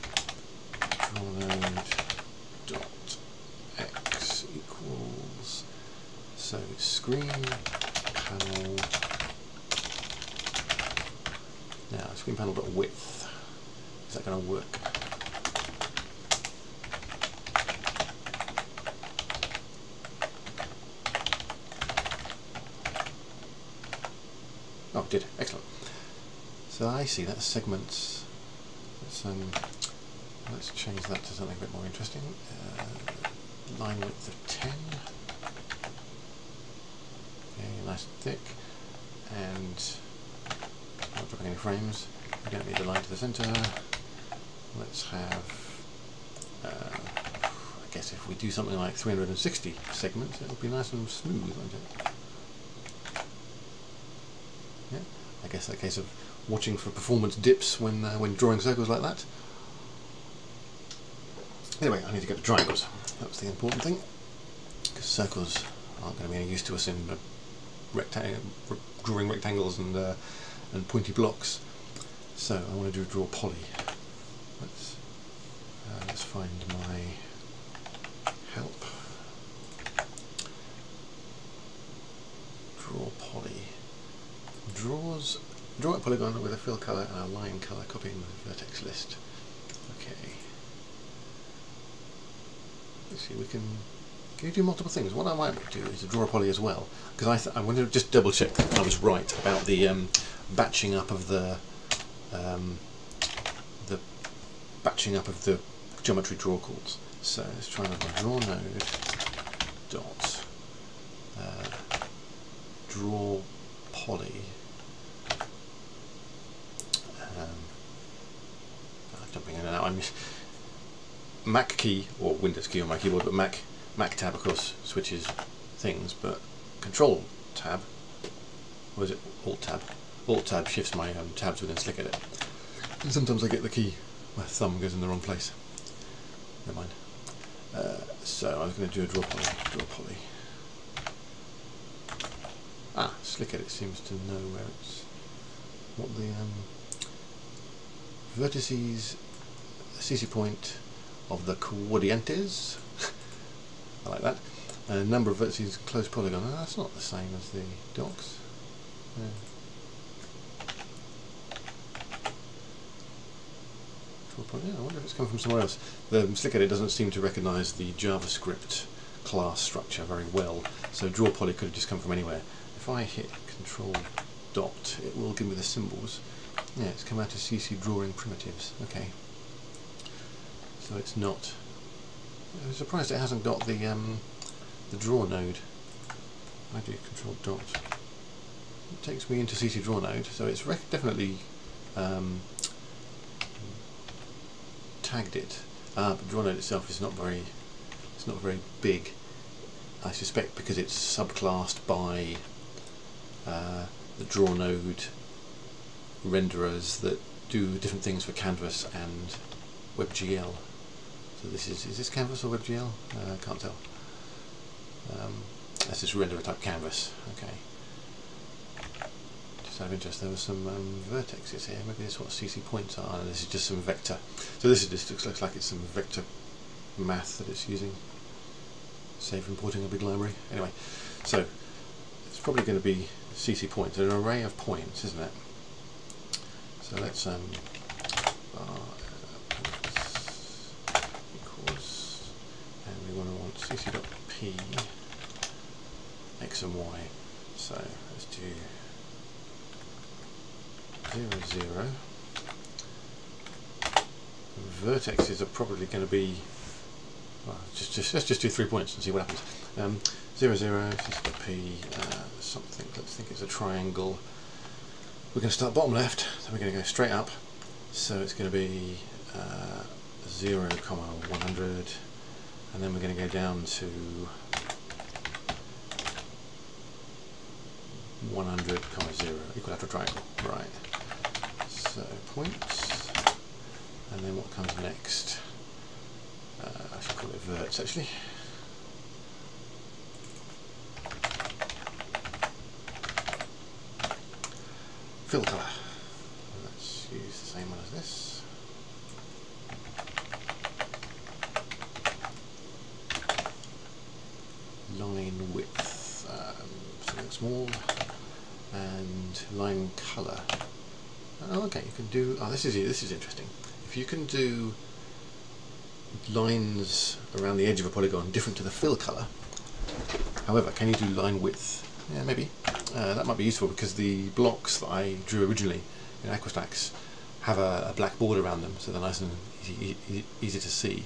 DrawNode dot x equals, so screen panel, now screen panel dot width. Is that going to work? Oh, it did. Excellent. So I see that's segments. Let's change that to something a bit more interesting. Line width of 10. Okay, nice and thick. And not dropping any frames. We don't need the line to the center. Let's have, I guess if we do something like 360 segments, it'll be nice and smooth, won't it? Yeah, I guess that case of watching for performance dips when drawing circles like that. Anyway, I need to get to triangles. That's the important thing, because circles aren't going to be any use to us in drawing rectangles and pointy blocks. So I want to do drawPoly. Let's find my help. drawPoly. Draw a polygon with a fill color and a line color, copying the vertex list. Okay. Let's see, can you do multiple things? What I might do is draw a poly as well, because I want to just double check that I was right about the batching up of the geometry draw calls. So let's try and DrawNode dot drawPoly. Jumping in and out. I'm Mac key or Windows key on my keyboard, but Mac tab of course switches things, but Control tab, or is it Alt tab? Alt tab shifts my tabs within SlickEdit, and sometimes I get the key, my thumb goes in the wrong place. Never mind. So I was going to do a drawPoly. SlickEdit seems to know where it's what the vertices, cc point of the quadrientes. I like that. Number of vertices, close polygon. That's not the same as the docs. I wonder if it's come from somewhere else. The SlickEdit doesn't seem to recognise the JavaScript class structure very well, so drawPoly could have just come from anywhere. If I hit Control dot, it will give me the symbols. Yeah, it's come out as CC drawing primitives. Okay. So it's not. I'm surprised it hasn't got the DrawNode. I do Control dot. It takes me into CC DrawNode, so it's definitely tagged it. But DrawNode itself is not very. It's not very big. I suspect because it's subclassed by the DrawNode renderers that do different things for Canvas and WebGL. So this is this canvas or WebGL? Can't tell. That's just renderer type canvas. Okay. Just out of interest, there were some vertexes here. Maybe this is what CC points are. And this is just some vector. So this is just looks like it's some vector math that it's using. Save importing a big library. Anyway, so it's probably going to be CC points. An array of points, isn't it? So let's equals, and we want cc.p x and y. So let's do 0, 0. Vertexes are probably going to be, well, let's just do 3 points and see what happens. 0, 0, cc.p something. Let's think it's a triangle. We're going to start bottom left, then we're going to go straight up. So it's going to be 0, 100, and then we're going to go down to 100, 0, equilateral triangle. Right. So points, and then what comes next? I should call it verts actually. Fill colour. Let's use the same one as this. Line width, something small, and line colour. Oh, okay, you can do. Oh, this is interesting. If you can do lines around the edge of a polygon different to the fill colour, however, can you do line width? Yeah, maybe. That might be useful because the blocks that I drew originally in AquaStax have a black border around them, so they're nice and easy to see.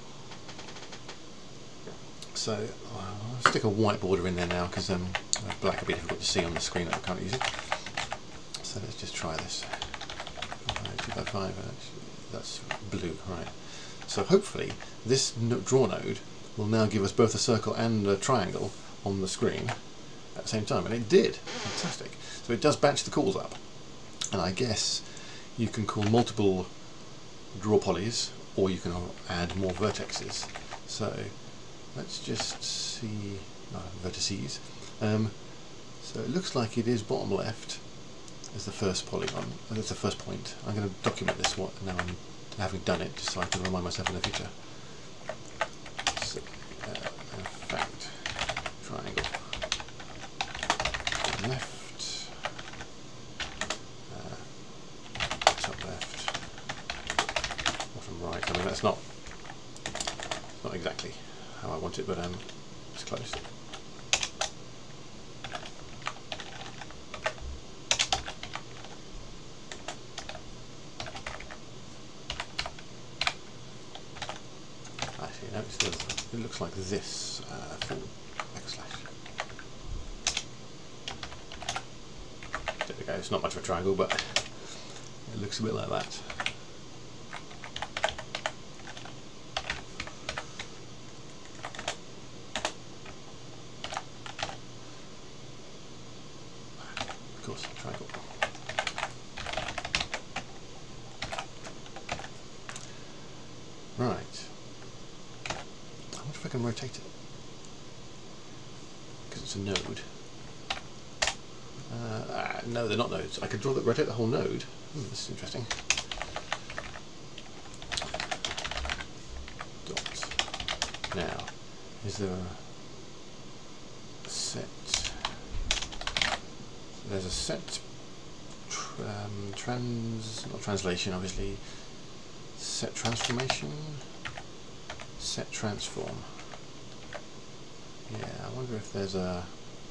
So I'll stick a white border in there now because black will be difficult to see on the screen that I'm currently using. So let's just try this. 255, that's blue, right? So hopefully this DrawNode will now give us both a circle and a triangle on the screen at the same time, and it did. Fantastic. So it does batch the calls up, and I guess you can call multiple drawPolys, or you can add more vertexes. So let's just see vertices. So it looks like it is bottom left as the first polygon. That's the first point. I'm going to document this now. I'm having done it, just so I can remind myself in the future. So, in fact, triangle. Left, top left, bottom right. I mean, that's not exactly how I want it, but it's close. Actually, no, it looks like this forward backslash. There we go. It's not much of a triangle, but it looks a bit like that. Of course, triangle. Right. I wonder if I can rotate it, because it's a node. No, they're not nodes. I could rotate the whole node. This is interesting. Dot. Now, is there a set? There's a set not translation, obviously. Set transformation. Set transform. Yeah, I wonder if there's a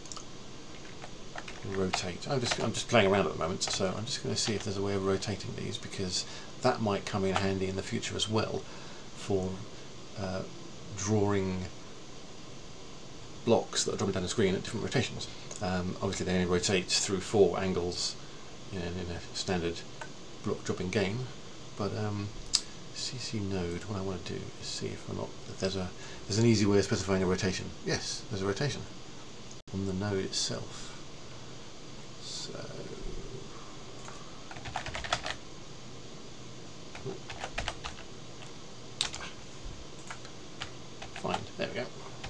rotate. I'm just playing around at the moment, so I'm just going to see if there's a way of rotating these, because that might come in handy in the future as well for drawing blocks that are dropping down the screen at different rotations. Obviously they only rotate through 4 angles in a standard block dropping game, but cc node, what I want to do is see if there's an easy way of specifying a rotation. Yes, there's a rotation on the node itself. So There we go.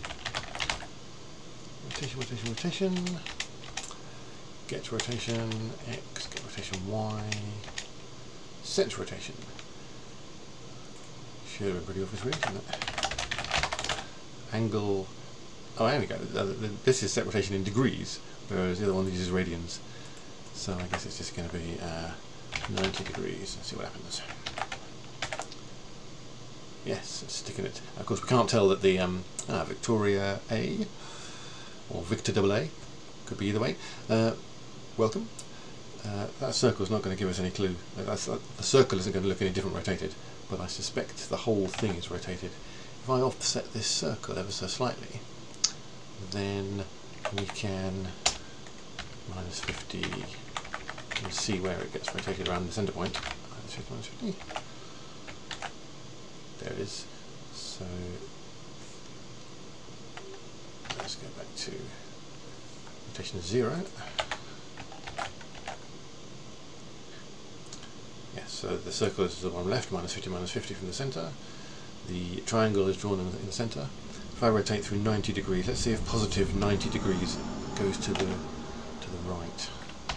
Rotation, rotation, rotation. Get rotation X, get rotation Y. Set rotation. Should have been pretty obvious, really, shouldn't it? Angle. Oh, there we go. This is set rotation in degrees, whereas the other one uses radians. So I guess it's just going to be 90 degrees. Let's see what happens. Yes, it's sticking it. Of course, we can't tell that the Victoria A or Victor AA, could be either way. Welcome. That circle is not going to give us any clue. The circle isn't going to look any different rotated, but I suspect the whole thing is rotated. If I offset this circle ever so slightly, then we can minus 50 and see where it gets rotated around the centre point. Minus 50, minus 50. There it is. So let's go back to rotation 0. Yes, so the circle is the one left, minus 50 from the centre. The triangle is drawn in the centre. If I rotate through 90 degrees, let's see if positive 90 degrees goes to the right.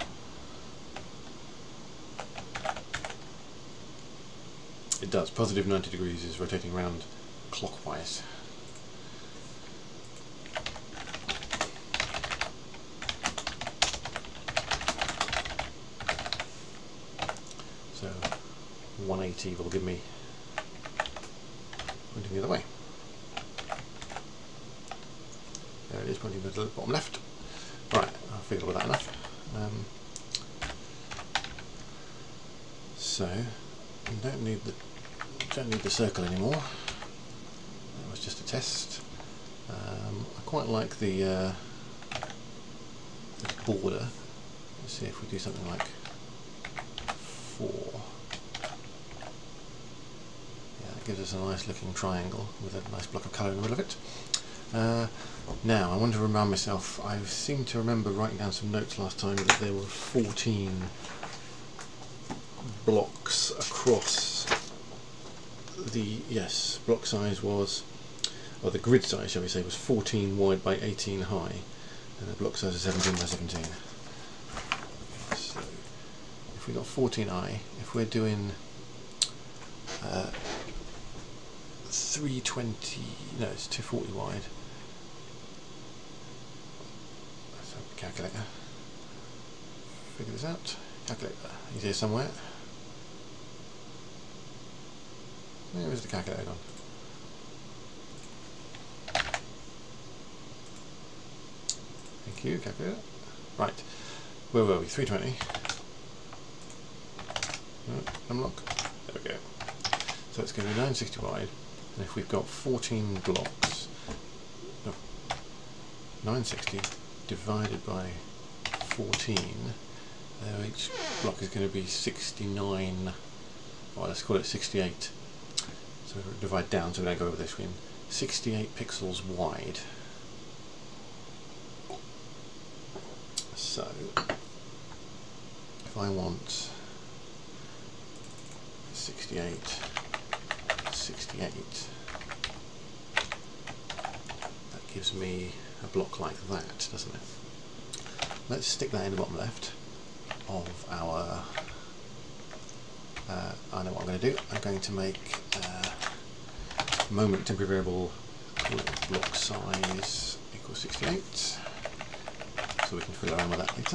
It does. Positive 90 degrees is rotating around clockwise. So 180 will give me pointing the other way. There it is, pointing to the bottom left. Right, I figured all that enough. So we don't need the circle anymore. That was just a test. I quite like the border. Let's see if we do something like 4. Yeah, that gives us a nice looking triangle with a nice block of colour in the middle of it. Now, I want to remind myself, I seem to remember writing down some notes last time that there were 14 blocks across the, yes, block size was, or the grid size, shall we say, was 14 wide by 18 high, and the block size is 17 by 17. So, if we got 14i, if we're doing 320, no, it's 240 wide. Let's have a calculator. Figure this out. Calculator, he's here somewhere. Where is the calculator gone? Thank you, calculator. Right, where were we? 320. Unlock. There we go. So it's going to be 960 wide, and if we've got 14 blocks, no, 960 divided by 14, each block is going to be 69, well, let's call it 68. So we divide down so we don't go over the screen. 68 pixels wide. So if I want 68, that gives me a block like that, doesn't it? Let's stick that in the bottom left of our, I know what I'm going to do. I'm going to make moment temporary variable block size equals 68, so we can fiddle around with that later.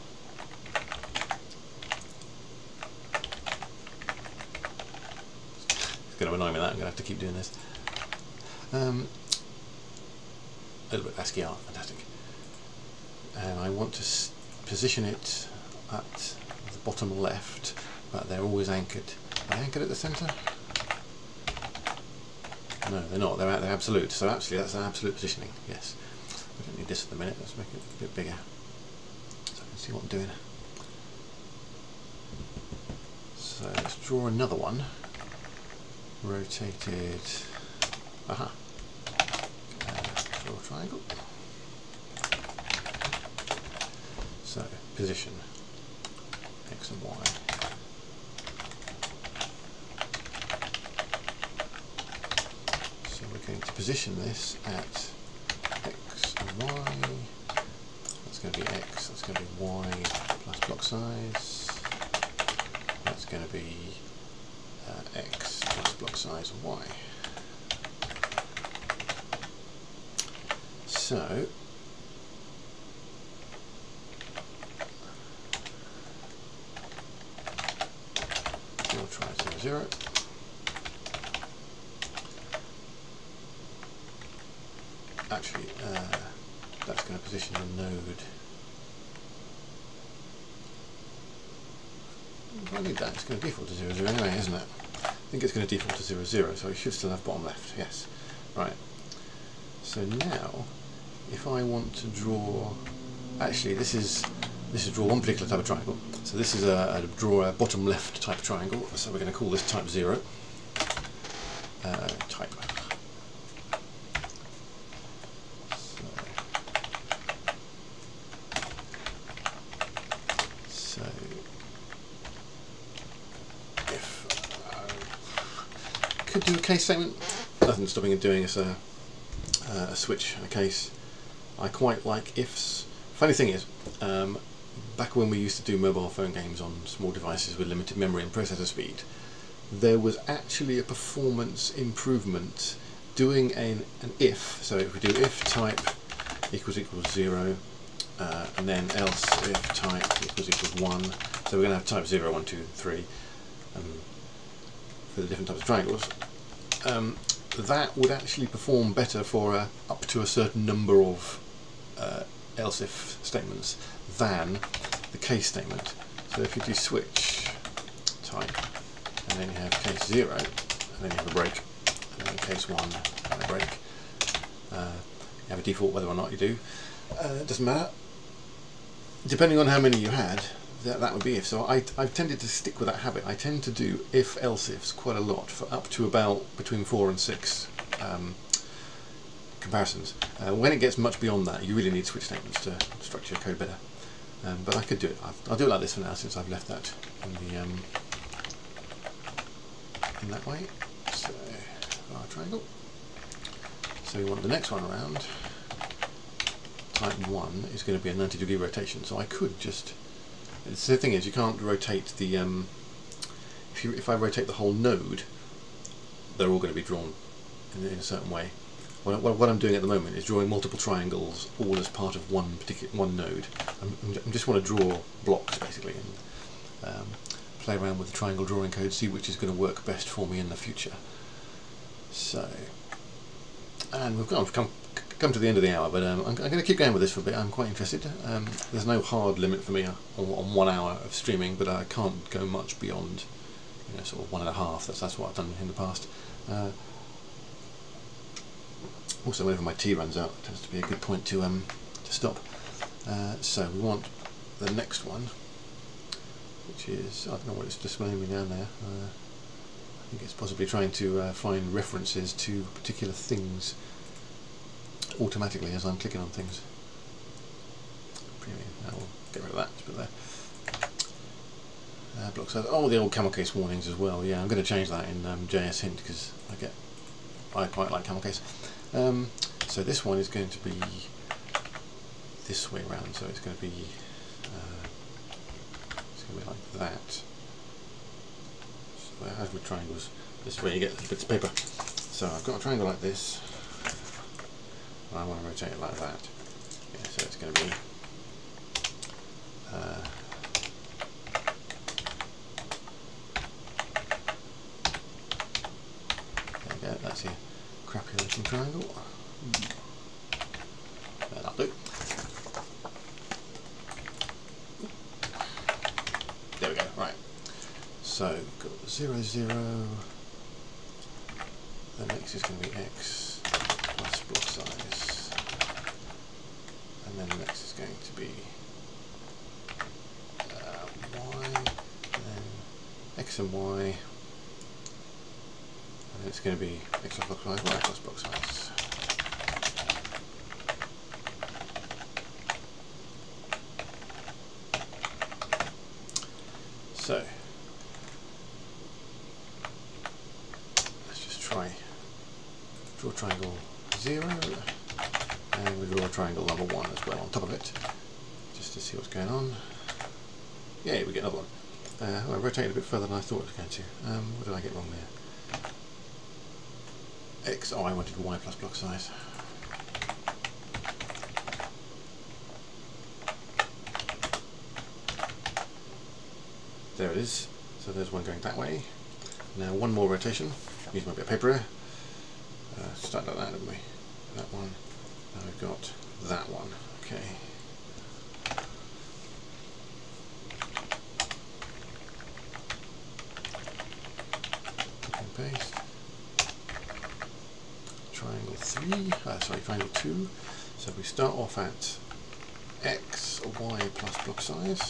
It's going to annoy me that I'm going to have to keep doing this. A little bit ASCII art, fantastic. And I want to position it at the bottom left, but they're always anchored. Are they anchored at the centre? No, they're not. They're absolute. So actually, that's an absolute positioning. Yes. We don't need this at the minute. Let's make it a bit bigger so I can see what I'm doing. So let's draw another one. Rotated. Aha. Draw a triangle. So position X and Y. going to position this at x and y. That's going to be x, that's going to be y plus block size. That's going to be x plus block size and y. So we'll try 0, 0. Actually, that's going to position the node. If I need that, it's going to default to 0, 0 anyway, isn't it? I think it's going to default to 0, 0, so it should still have bottom left, yes. Right. So now, if I want to draw, actually this is draw one particular type of triangle. So this is draw a bottom left type triangle. So we're going to call this type 0. Type. So if I could do a case statement, nothing stopping it doing is a switch and a case. I quite like ifs. Funny thing is, back when we used to do mobile phone games on small devices with limited memory and processor speed, there was actually a performance improvement doing an if. So if we do if type equals 0, and then else if type equals 1, so we're going to have type 0, 1, 2, 3 for the different types of triangles. That would actually perform better for up to a certain number of else if statements than the case statement. So if you do switch type, and then you have case 0, and then you have a break, and then case 1 and a break, you have a default whether or not you do. It doesn't matter. Depending on how many you had, that would be if. So I've tended to stick with that habit. I tend to do if else ifs quite a lot for up to about between 4 and 6 comparisons. When it gets much beyond that, you really need switch statements to structure your code better. But I could do it. I'll do it like this for now, since I've left that in the in that way. So our triangle. So we want the next one around. Type 1 is going to be a 90-degree rotation. So I could just. The thing is, you can't rotate the. If I rotate the whole node, they're all going to be drawn in a certain way. What I'm doing at the moment is drawing multiple triangles, all as part of one node. I just want to draw blocks basically, and play around with the triangle drawing code, see which is going to work best for me in the future. So, and we've come to the end of the hour, but I'm going to keep going with this for a bit. I'm quite interested. There's no hard limit for me on 1 hour of streaming, but I can't go much beyond, sort of 1.5. That's what I've done in the past. Also, whenever my tea runs out, it tends to be a good point to stop. So we want the next one, which is, I don't know what it's displaying me down there. I think it's possibly trying to find references to particular things automatically as I'm clicking on things. I'll get rid of that. Put there. Block size. Oh, the old camel case warnings as well. Yeah, I'm going to change that in JS hint because I quite like camel case. So this one is going to be this way around. So it's going to be like that. So as with triangles, this is where you get the bits of paper. So I've got a triangle like this. I want to rotate it like that. Yeah, so it's going to be there we go, that's your crappy looking triangle. That'll do. There we go, right. So we've got 0, 0. The next is going to be x plus block size. And then the next is going to be y, and then x and y, and then it's going to be x plus block size, y plus block size. So let's just try draw triangle 0, and we draw a triangle number 1 as well on top of it, just to see what's going on. Yeah, we get another one. I rotated a bit further than I thought it was going to. What did I get wrong there? X, oh, I wanted Y plus block size. There it is. So there's one going that way. Now one more rotation. Use my bit of paper here. Start like that, didn't we? That one. Now we've got that one. Okay. Copy and paste. Triangle 3. Sorry, triangle 2. So we start off at X, Y plus block size.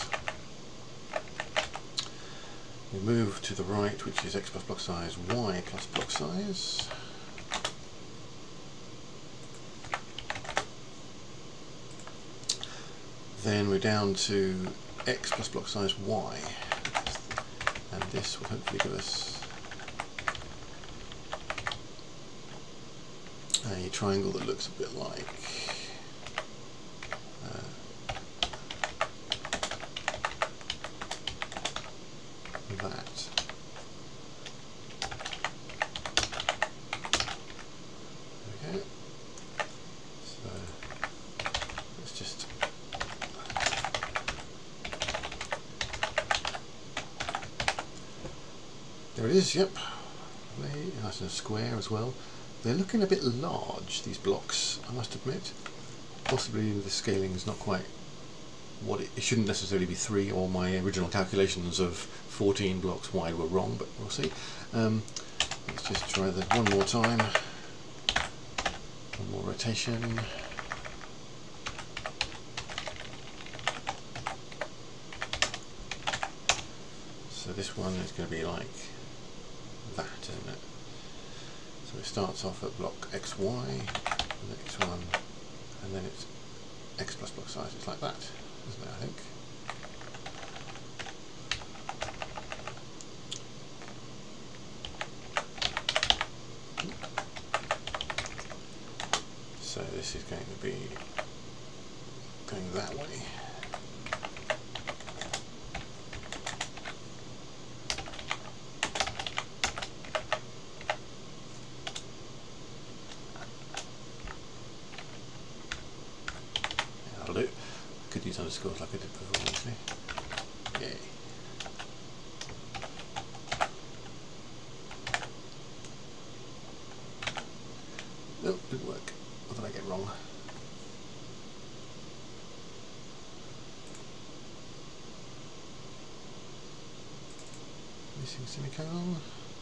We move to the right, which is X plus block size, Y plus block size. Then we're down to X plus block size Y, and this will hopefully give us a triangle that looks a bit like that. Okay, so let's just there it is. Yep, nice and a square as well. They're looking a bit large, these blocks, I must admit. Possibly the scaling is not quite what it shouldn't necessarily be 3, or my original calculations of 14 blocks wide were wrong, but we'll see. Let's just try that one more time. One more rotation. So this one is going to be like that, isn't it? So it starts off at block XY, the next one, and then it's X plus block size. It's like that, isn't it, I think? So this is going to be going that way. That'll do. I could use underscores like I did before, actually. Yay. Nope, didn't work. What did I get wrong? Missing semicolon.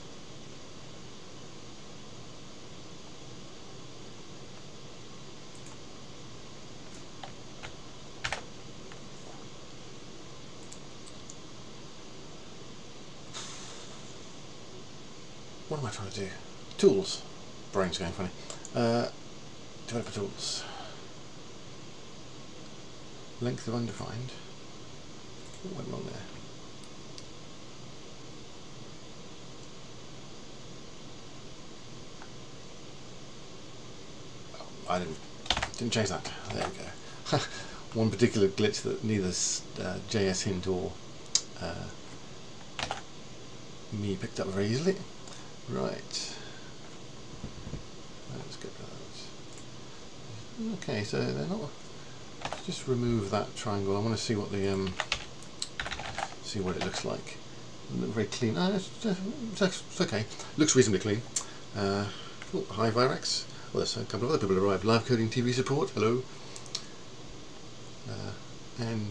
What am I trying to do? Tools. Brain's going funny. Developer tools. Length of undefined. What went wrong there? Oh, I didn't change that. There we go. One particular glitch that neither JS hint or me picked up very easily. Right. Let's get that. Okay, so they're not. Let's just remove that triangle. I want to see what the see what it looks like. Look very clean. It's okay. Looks reasonably clean. Oh, hi Virax. Well, there's a couple of other people arrived. Live coding TV support. Hello. And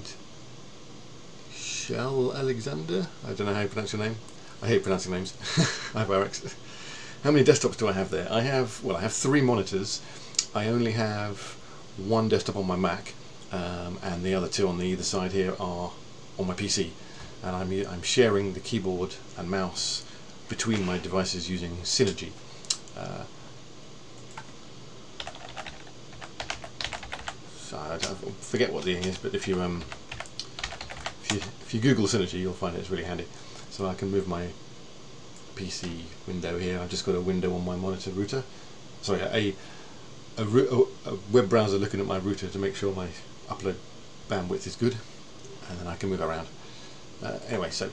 Shell Alexander. I don't know how you pronounce your name. I hate pronouncing names. Hi Virax. How many desktops do I have there? I have 3 monitors. I only have one desktop on my Mac, and the other 2 on the either side here are on my PC. And I'm sharing the keyboard and mouse between my devices using Synergy. So I forget what the thing is, but if you Google Synergy, you'll find it's really handy. So I can move my PC window here. I've just got a window on my monitor router, sorry, a web browser looking at my router to make sure my upload bandwidth is good, and then I can move around. Anyway, so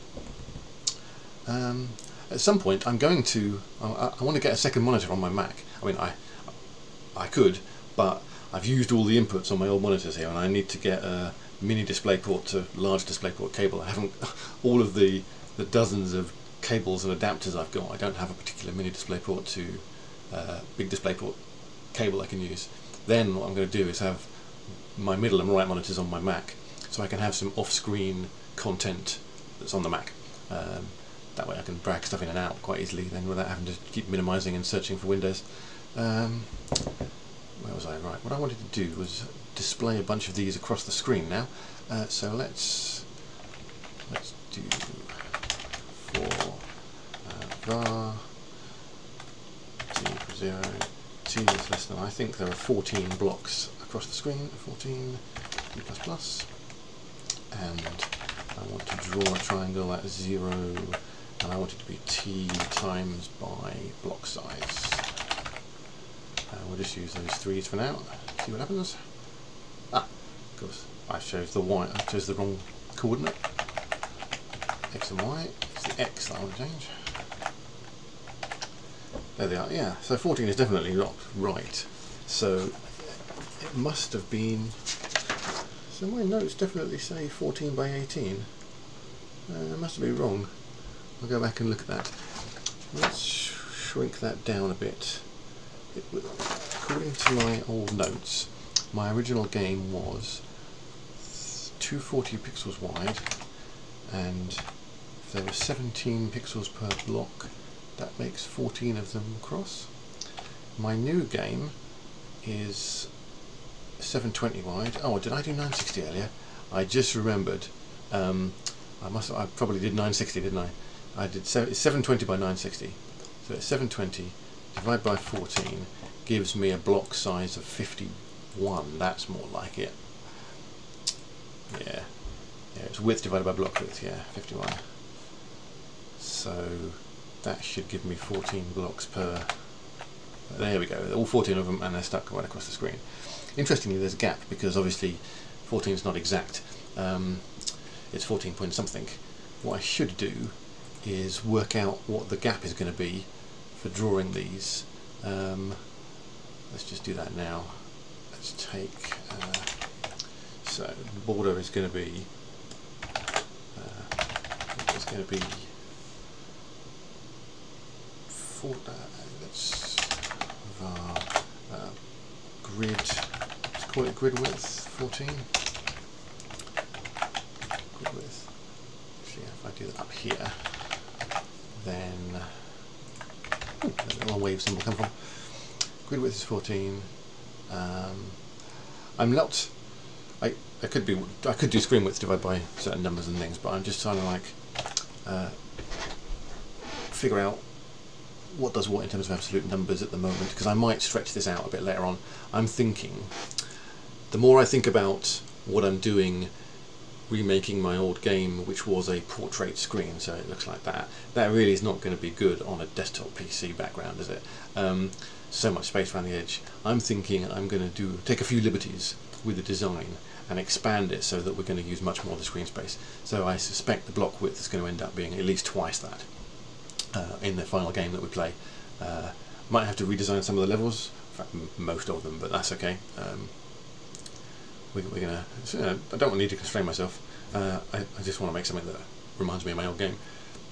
at some point I'm going to, I want to get a second monitor on my Mac. I mean, I could, but I've used all the inputs on my old monitors here, and I need to get a mini DisplayPort to large DisplayPort cable. I haven't, all of the dozens of cables and adapters I've got, I don't have a particular mini DisplayPort to big DisplayPort cable I can use. Then what I'm going to do is have my middle and right monitors on my Mac, so I can have some off-screen content that's on the Mac. That way I can drag stuff in and out quite easily then without having to keep minimizing and searching for windows. Where was I? Right, what I wanted to do was display a bunch of these across the screen now. So let's do for var t equals 0, t is less than, I think there are 14 blocks across the screen, 14 t++, and I want to draw a triangle at 0, and I want it to be t times by block size. We'll just use those 3's for now, see what happens. Ah, of course, I chose the wrong coordinate. X and Y, it's the X that I want to change. There they are, yeah, so 14 is definitely not right. So it must have been, so my notes definitely say 14 by 18. It must have been wrong. I'll go back and look at that. Let's shrink that down a bit. According to my old notes, my original game was 240 pixels wide, and if there were 17 pixels per block, that makes 14 of them across. My new game is 720 wide. Oh, did I do 960 earlier? I just remembered. I probably did 960, didn't I? I did. It's 720 by 960. So it's 720 divided by 14 gives me a block size of 51. That's more like it. Yeah, it's width divided by block width. Yeah, 51. So that should give me 14 blocks per. There we go. All 14 of them, and they're stuck right across the screen. Interestingly, there's a gap because obviously 14 is not exact. It's 14 point something. What I should do is work out what the gap is going to be for drawing these. Let's just do that now. Let's take, so the border is going to be, it's going to be, let's grid, let's call it grid width 14. Grid width. Actually, if I do that up here, then where's the long wave symbol come from? Grid width is 14. I'm not. I could do screen width divided by certain numbers and things, but I'm just trying to like figure out what does what in terms of absolute numbers at the moment, because I might stretch this out a bit later on. I'm thinking, the more I think about what I'm doing, remaking my old game, which was a portrait screen, so it looks like that. That really is not going to be good on a desktop PC background, is it? So much space around the edge. I'm thinking I'm going to take a few liberties with the design and expand it so that we're going to use much more of the screen space. So I suspect the block width is going to end up being at least twice that in the final game that we play. Might have to redesign some of the levels, in fact most of them, but that's okay. We're gonna. I don't need to constrain myself. I just want to make something that reminds me of my old game.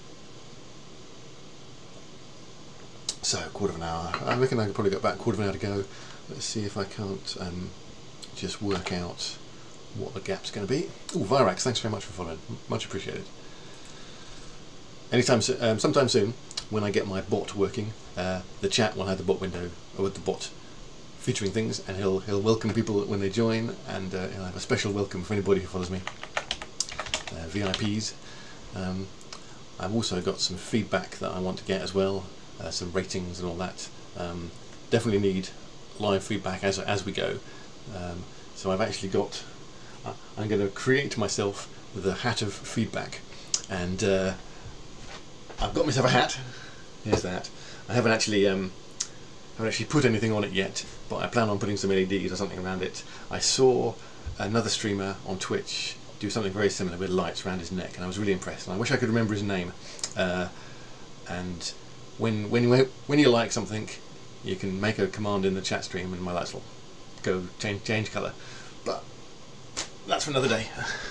So, quarter of an hour. I reckon I could probably get about a quarter of an hour to go. Let's see if I can't just work out what the gap's going to be. Oh, Virax, thanks very much for following. Much appreciated. Anytime, sometime soon, when I get my bot working, the chat will have the bot window with the bot featuring things, and he'll welcome people when they join, and he'll have a special welcome for anybody who follows me. VIPs. I've also got some feedback that I want to get as well, some ratings and all that. Definitely need live feedback as we go. So I've actually got. I'm going to create myself the hat of feedback, and I've got myself a hat. Here's that. I haven't actually haven't actually put anything on it yet, but I plan on putting some LEDs or something around it. I saw another streamer on Twitch do something very similar with lights around his neck, and I was really impressed, and I wish I could remember his name. And when you like something, you can make a command in the chat stream and my lights will go change colour. But that's for another day.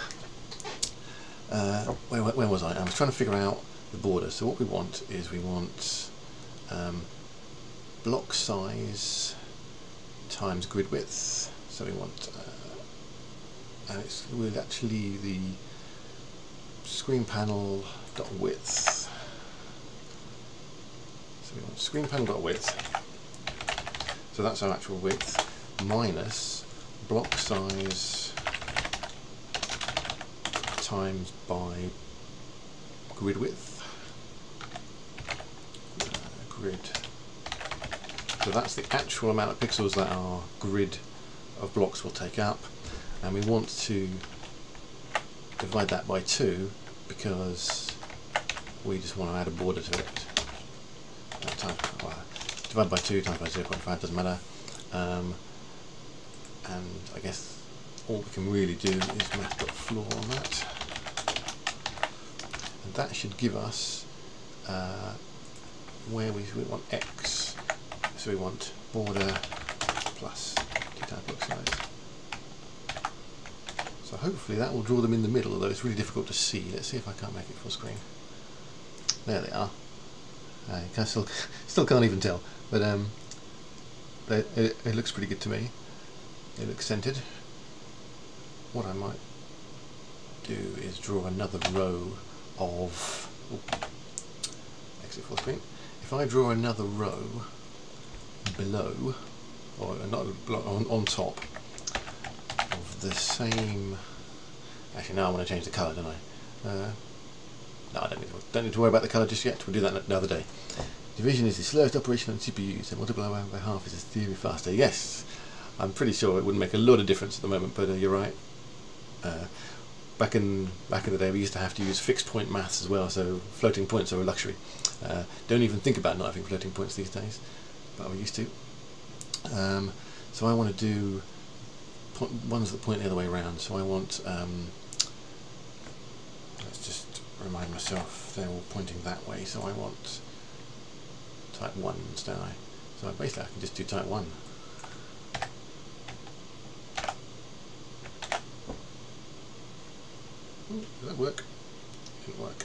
Where was I? I was trying to figure out the border. So what we want is block size times grid width. So we want and it's with actually the screen panel dot width. So we want screen panel dot width. So that's our actual width minus block size times by grid width. Grid. So that's the actual amount of pixels that our grid of blocks will take up, and we want to divide that by 2 because we just want to add a border to it. Divide by 2 times by 0.5 doesn't matter, and I guess all we can really do is math.floor on that, and that should give us where we want x. So we want border plus 2 times block size. So hopefully that will draw them in the middle, although it's really difficult to see. Let's see if I can't make it full screen. There they are. I still can't even tell, but it looks pretty good to me. It looks centered. What I might do is draw another row of exit full screen. If I draw another row below, or not on top of the same. Actually, now I want to change the colour, don't I? No, I don't need to worry about the colour just yet. We'll do that another day. Division is the slowest operation on CPU, so multiply by half is a theory faster. Yes, I'm pretty sure it wouldn't make a lot of difference at the moment, but you're right. Back in the day, we used to have to use fixed point maths as well, so floating points are a luxury. Don't even think about not having floating points these days, but we used to. So I want to do ones that point the other way around. So I want, let's just remind myself, they're all pointing that way, so I want type 1s, don't I? So basically I can just do type 1. Ooh, did that work? Didn't work.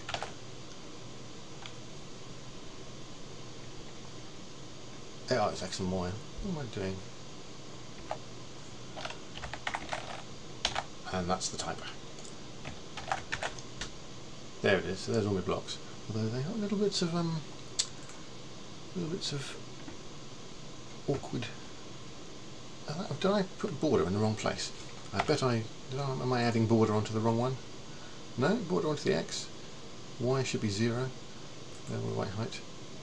Oh, it's X and Y. What am I doing? And that's the type. There it is. So there's all my blocks. Although they got little bits of awkward. Did I put border in the wrong place? I bet am I adding border onto the wrong one? No, border onto the X. Y should be 0. There, white height.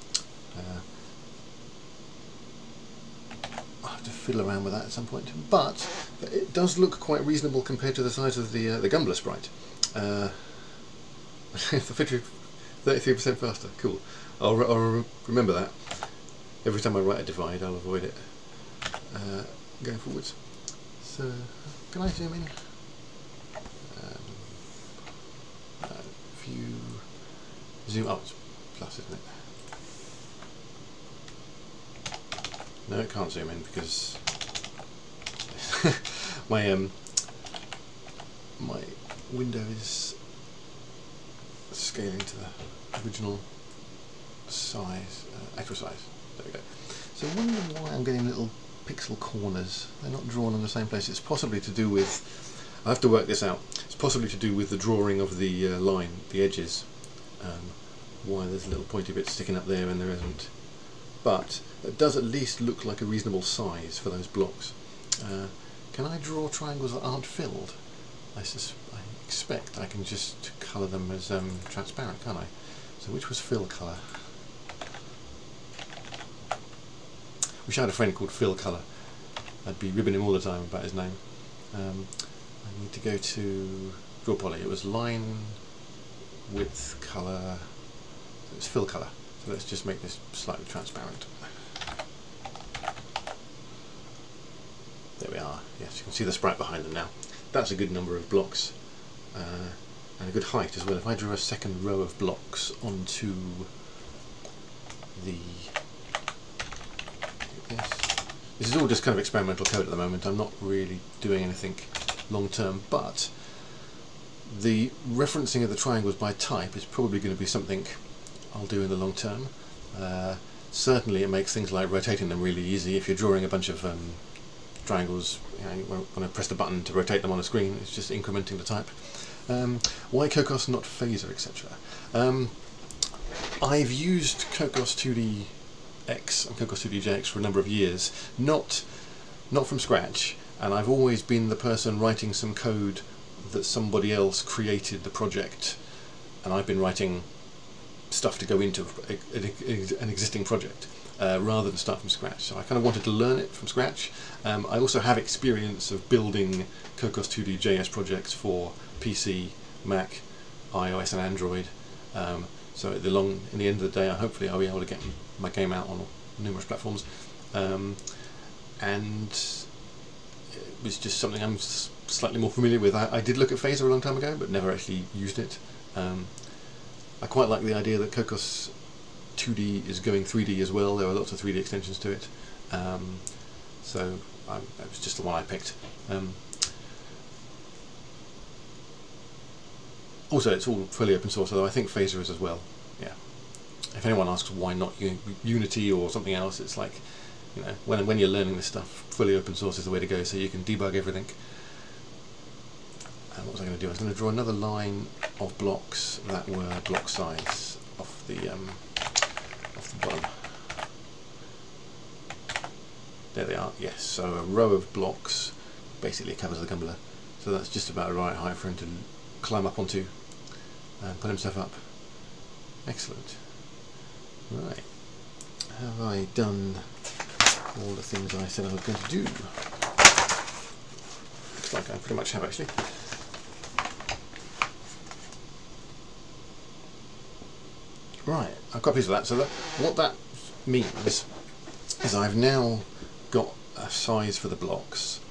I'll have to fiddle around with that at some point, but it does look quite reasonable compared to the size of the Gumbler sprite. 33% faster. Cool. I'll remember that. Every time I write a divide, I'll avoid it going forwards. So, can I zoom in? View, zoom. Oh, it's plus, isn't it? No, it can't zoom in because my window is scaling to the original size, actual size. There we go. So I wonder why I'm getting little pixel corners. They're not drawn in the same place. It's possibly to do with, I have to work this out, it's possibly to do with the drawing of the line, the edges, why there's little pointy bits sticking up there and there isn't. But it does at least look like a reasonable size for those blocks. Can I draw triangles that aren't filled? I expect I can just colour them as transparent, can't I? So which was fill colour? Wish I had a friend called Fill Colour. I'd be ribbing him all the time about his name. I need to go to drawPoly. It was line width colour. It was fill colour. So let's just make this slightly transparent. see the sprite behind them now. That's a good number of blocks, and a good height as well. If I drew a second row of blocks onto the... This is all just kind of experimental code at the moment. I'm not really doing anything long term, but the referencing of the triangles by type is probably going to be something I'll do in the long term. Certainly it makes things like rotating them really easy. If you're drawing a bunch of triangles, you want to press the button to rotate them on a screen, it's just incrementing the type. Why Cocos, not Phaser, etc. I've used Cocos2d-X and Cocos2d-JS for a number of years, not from scratch, and I've always been the person writing some code that somebody else created the project, and I've been writing stuff to go into an existing project rather than start from scratch. So I kind of wanted to learn it from scratch. I also have experience of building Cocos2d-JS projects for PC, Mac, iOS and Android. So in the end of the day, hopefully I'll be able to get my game out on numerous platforms. And it was just something I'm slightly more familiar with. I did look at Phaser a long time ago, but never actually used it. I quite like the idea that Cocos2d is going 3D as well. There are lots of 3D extensions to it. So that was just the one I picked. Also, it's all fully open source, although I think Phaser is as well. Yeah. If anyone asks why not Unity or something else, it's like, you know, when you're learning this stuff, fully open source is the way to go, so you can debug everything. And what was I going to do? I was going to draw another line of blocks that were block size off the bottom. There they are. Yes. So a row of blocks basically covers the cumbler. So that's just about the right height for him to climb up onto and put himself up. Excellent. Right. Have I done all the things I said I was going to do? Looks like I pretty much have, actually. Right, I've got a piece of that. So what that means is I've now got a size for the blocks.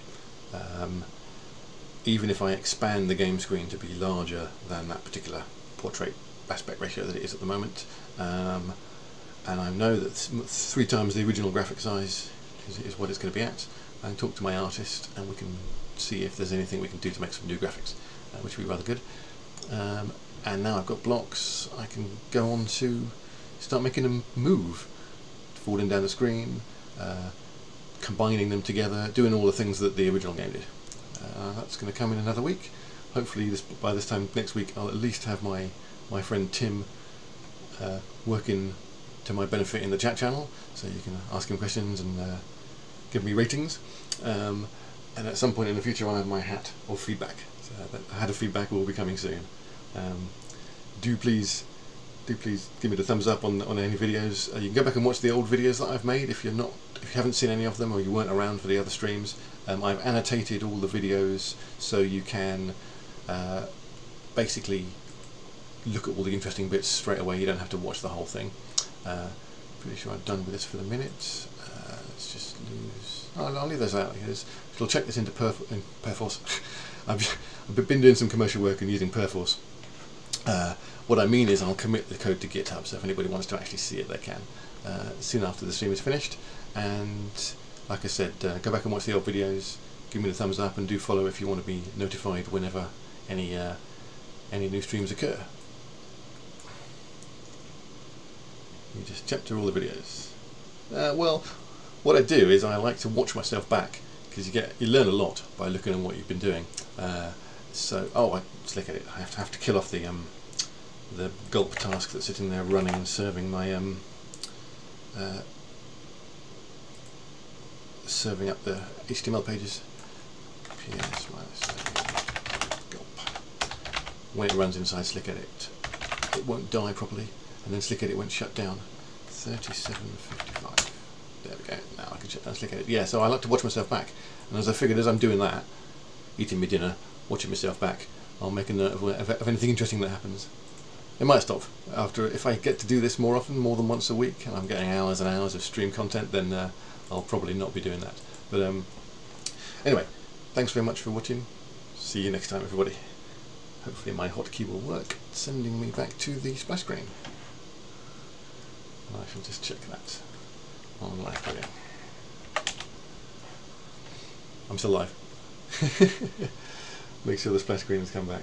Even if I expand the game screen to be larger than that particular portrait aspect ratio that it is at the moment, and I know that 3 times the original graphic size is what it's going to be at. I can talk to my artist and we can see if there's anything we can do to make some new graphics, which would be rather good. And now I've got blocks, I can go on to start making them move, falling down the screen, combining them together, doing all the things that the original game did. That's going to come in another week. Hopefully by this time next week I'll at least have my friend Tim working to my benefit in the chat channel, so you can ask him questions and give me ratings. And at some point in the future I'll have my hat of feedback. So the hat of feedback will be coming soon. Do please give me the thumbs up on any videos. You can go back and watch the old videos that I've made if you haven't seen any of them or you weren't around for the other streams. I've annotated all the videos so you can basically look at all the interesting bits straight away. You don't have to watch the whole thing. Pretty sure I'm done with this for the minute. Let's just lose. Oh, I'll leave those out because we'll check this into Perforce. I've been doing some commercial work and using Perforce. What I mean is I'll commit the code to GitHub, so if anybody wants to actually see it, they can soon after the stream is finished. And like I said, go back and watch the old videos, give me the thumbs up, and do follow if you want to be notified whenever any new streams occur. You just check through all the videos. Well, what I do is I like to watch myself back, because you learn a lot by looking at what you've been doing. SlickEdit. I have to kill off the gulp task that's sitting there running and serving my serving up the HTML pages. PS gulp. When it runs inside SlickEdit, it won't die properly, and then SlickEdit won't shut down. 37:55. There we go. Now I can shut down SlickEdit. Yeah, so I like to watch myself back, and as I figured, as I'm doing that, eating my dinner, watching myself back, I'll make a note of anything interesting that happens. It might stop after, if I get to do this more often, more than once a week, and I'm getting hours and hours of stream content, then I'll probably not be doing that. But anyway, thanks very much for watching. See you next time, everybody. Hopefully my hotkey will work, sending me back to the splash screen. And I shall just check that on live again. I'm still live. Make sure the splash screen has come back.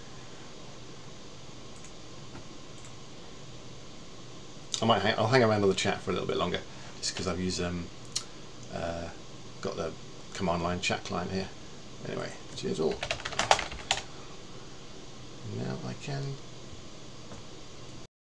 I'll hang around on the chat for a little bit longer, just because I've used got the command line chat client here. Anyway, cheers all. Now I can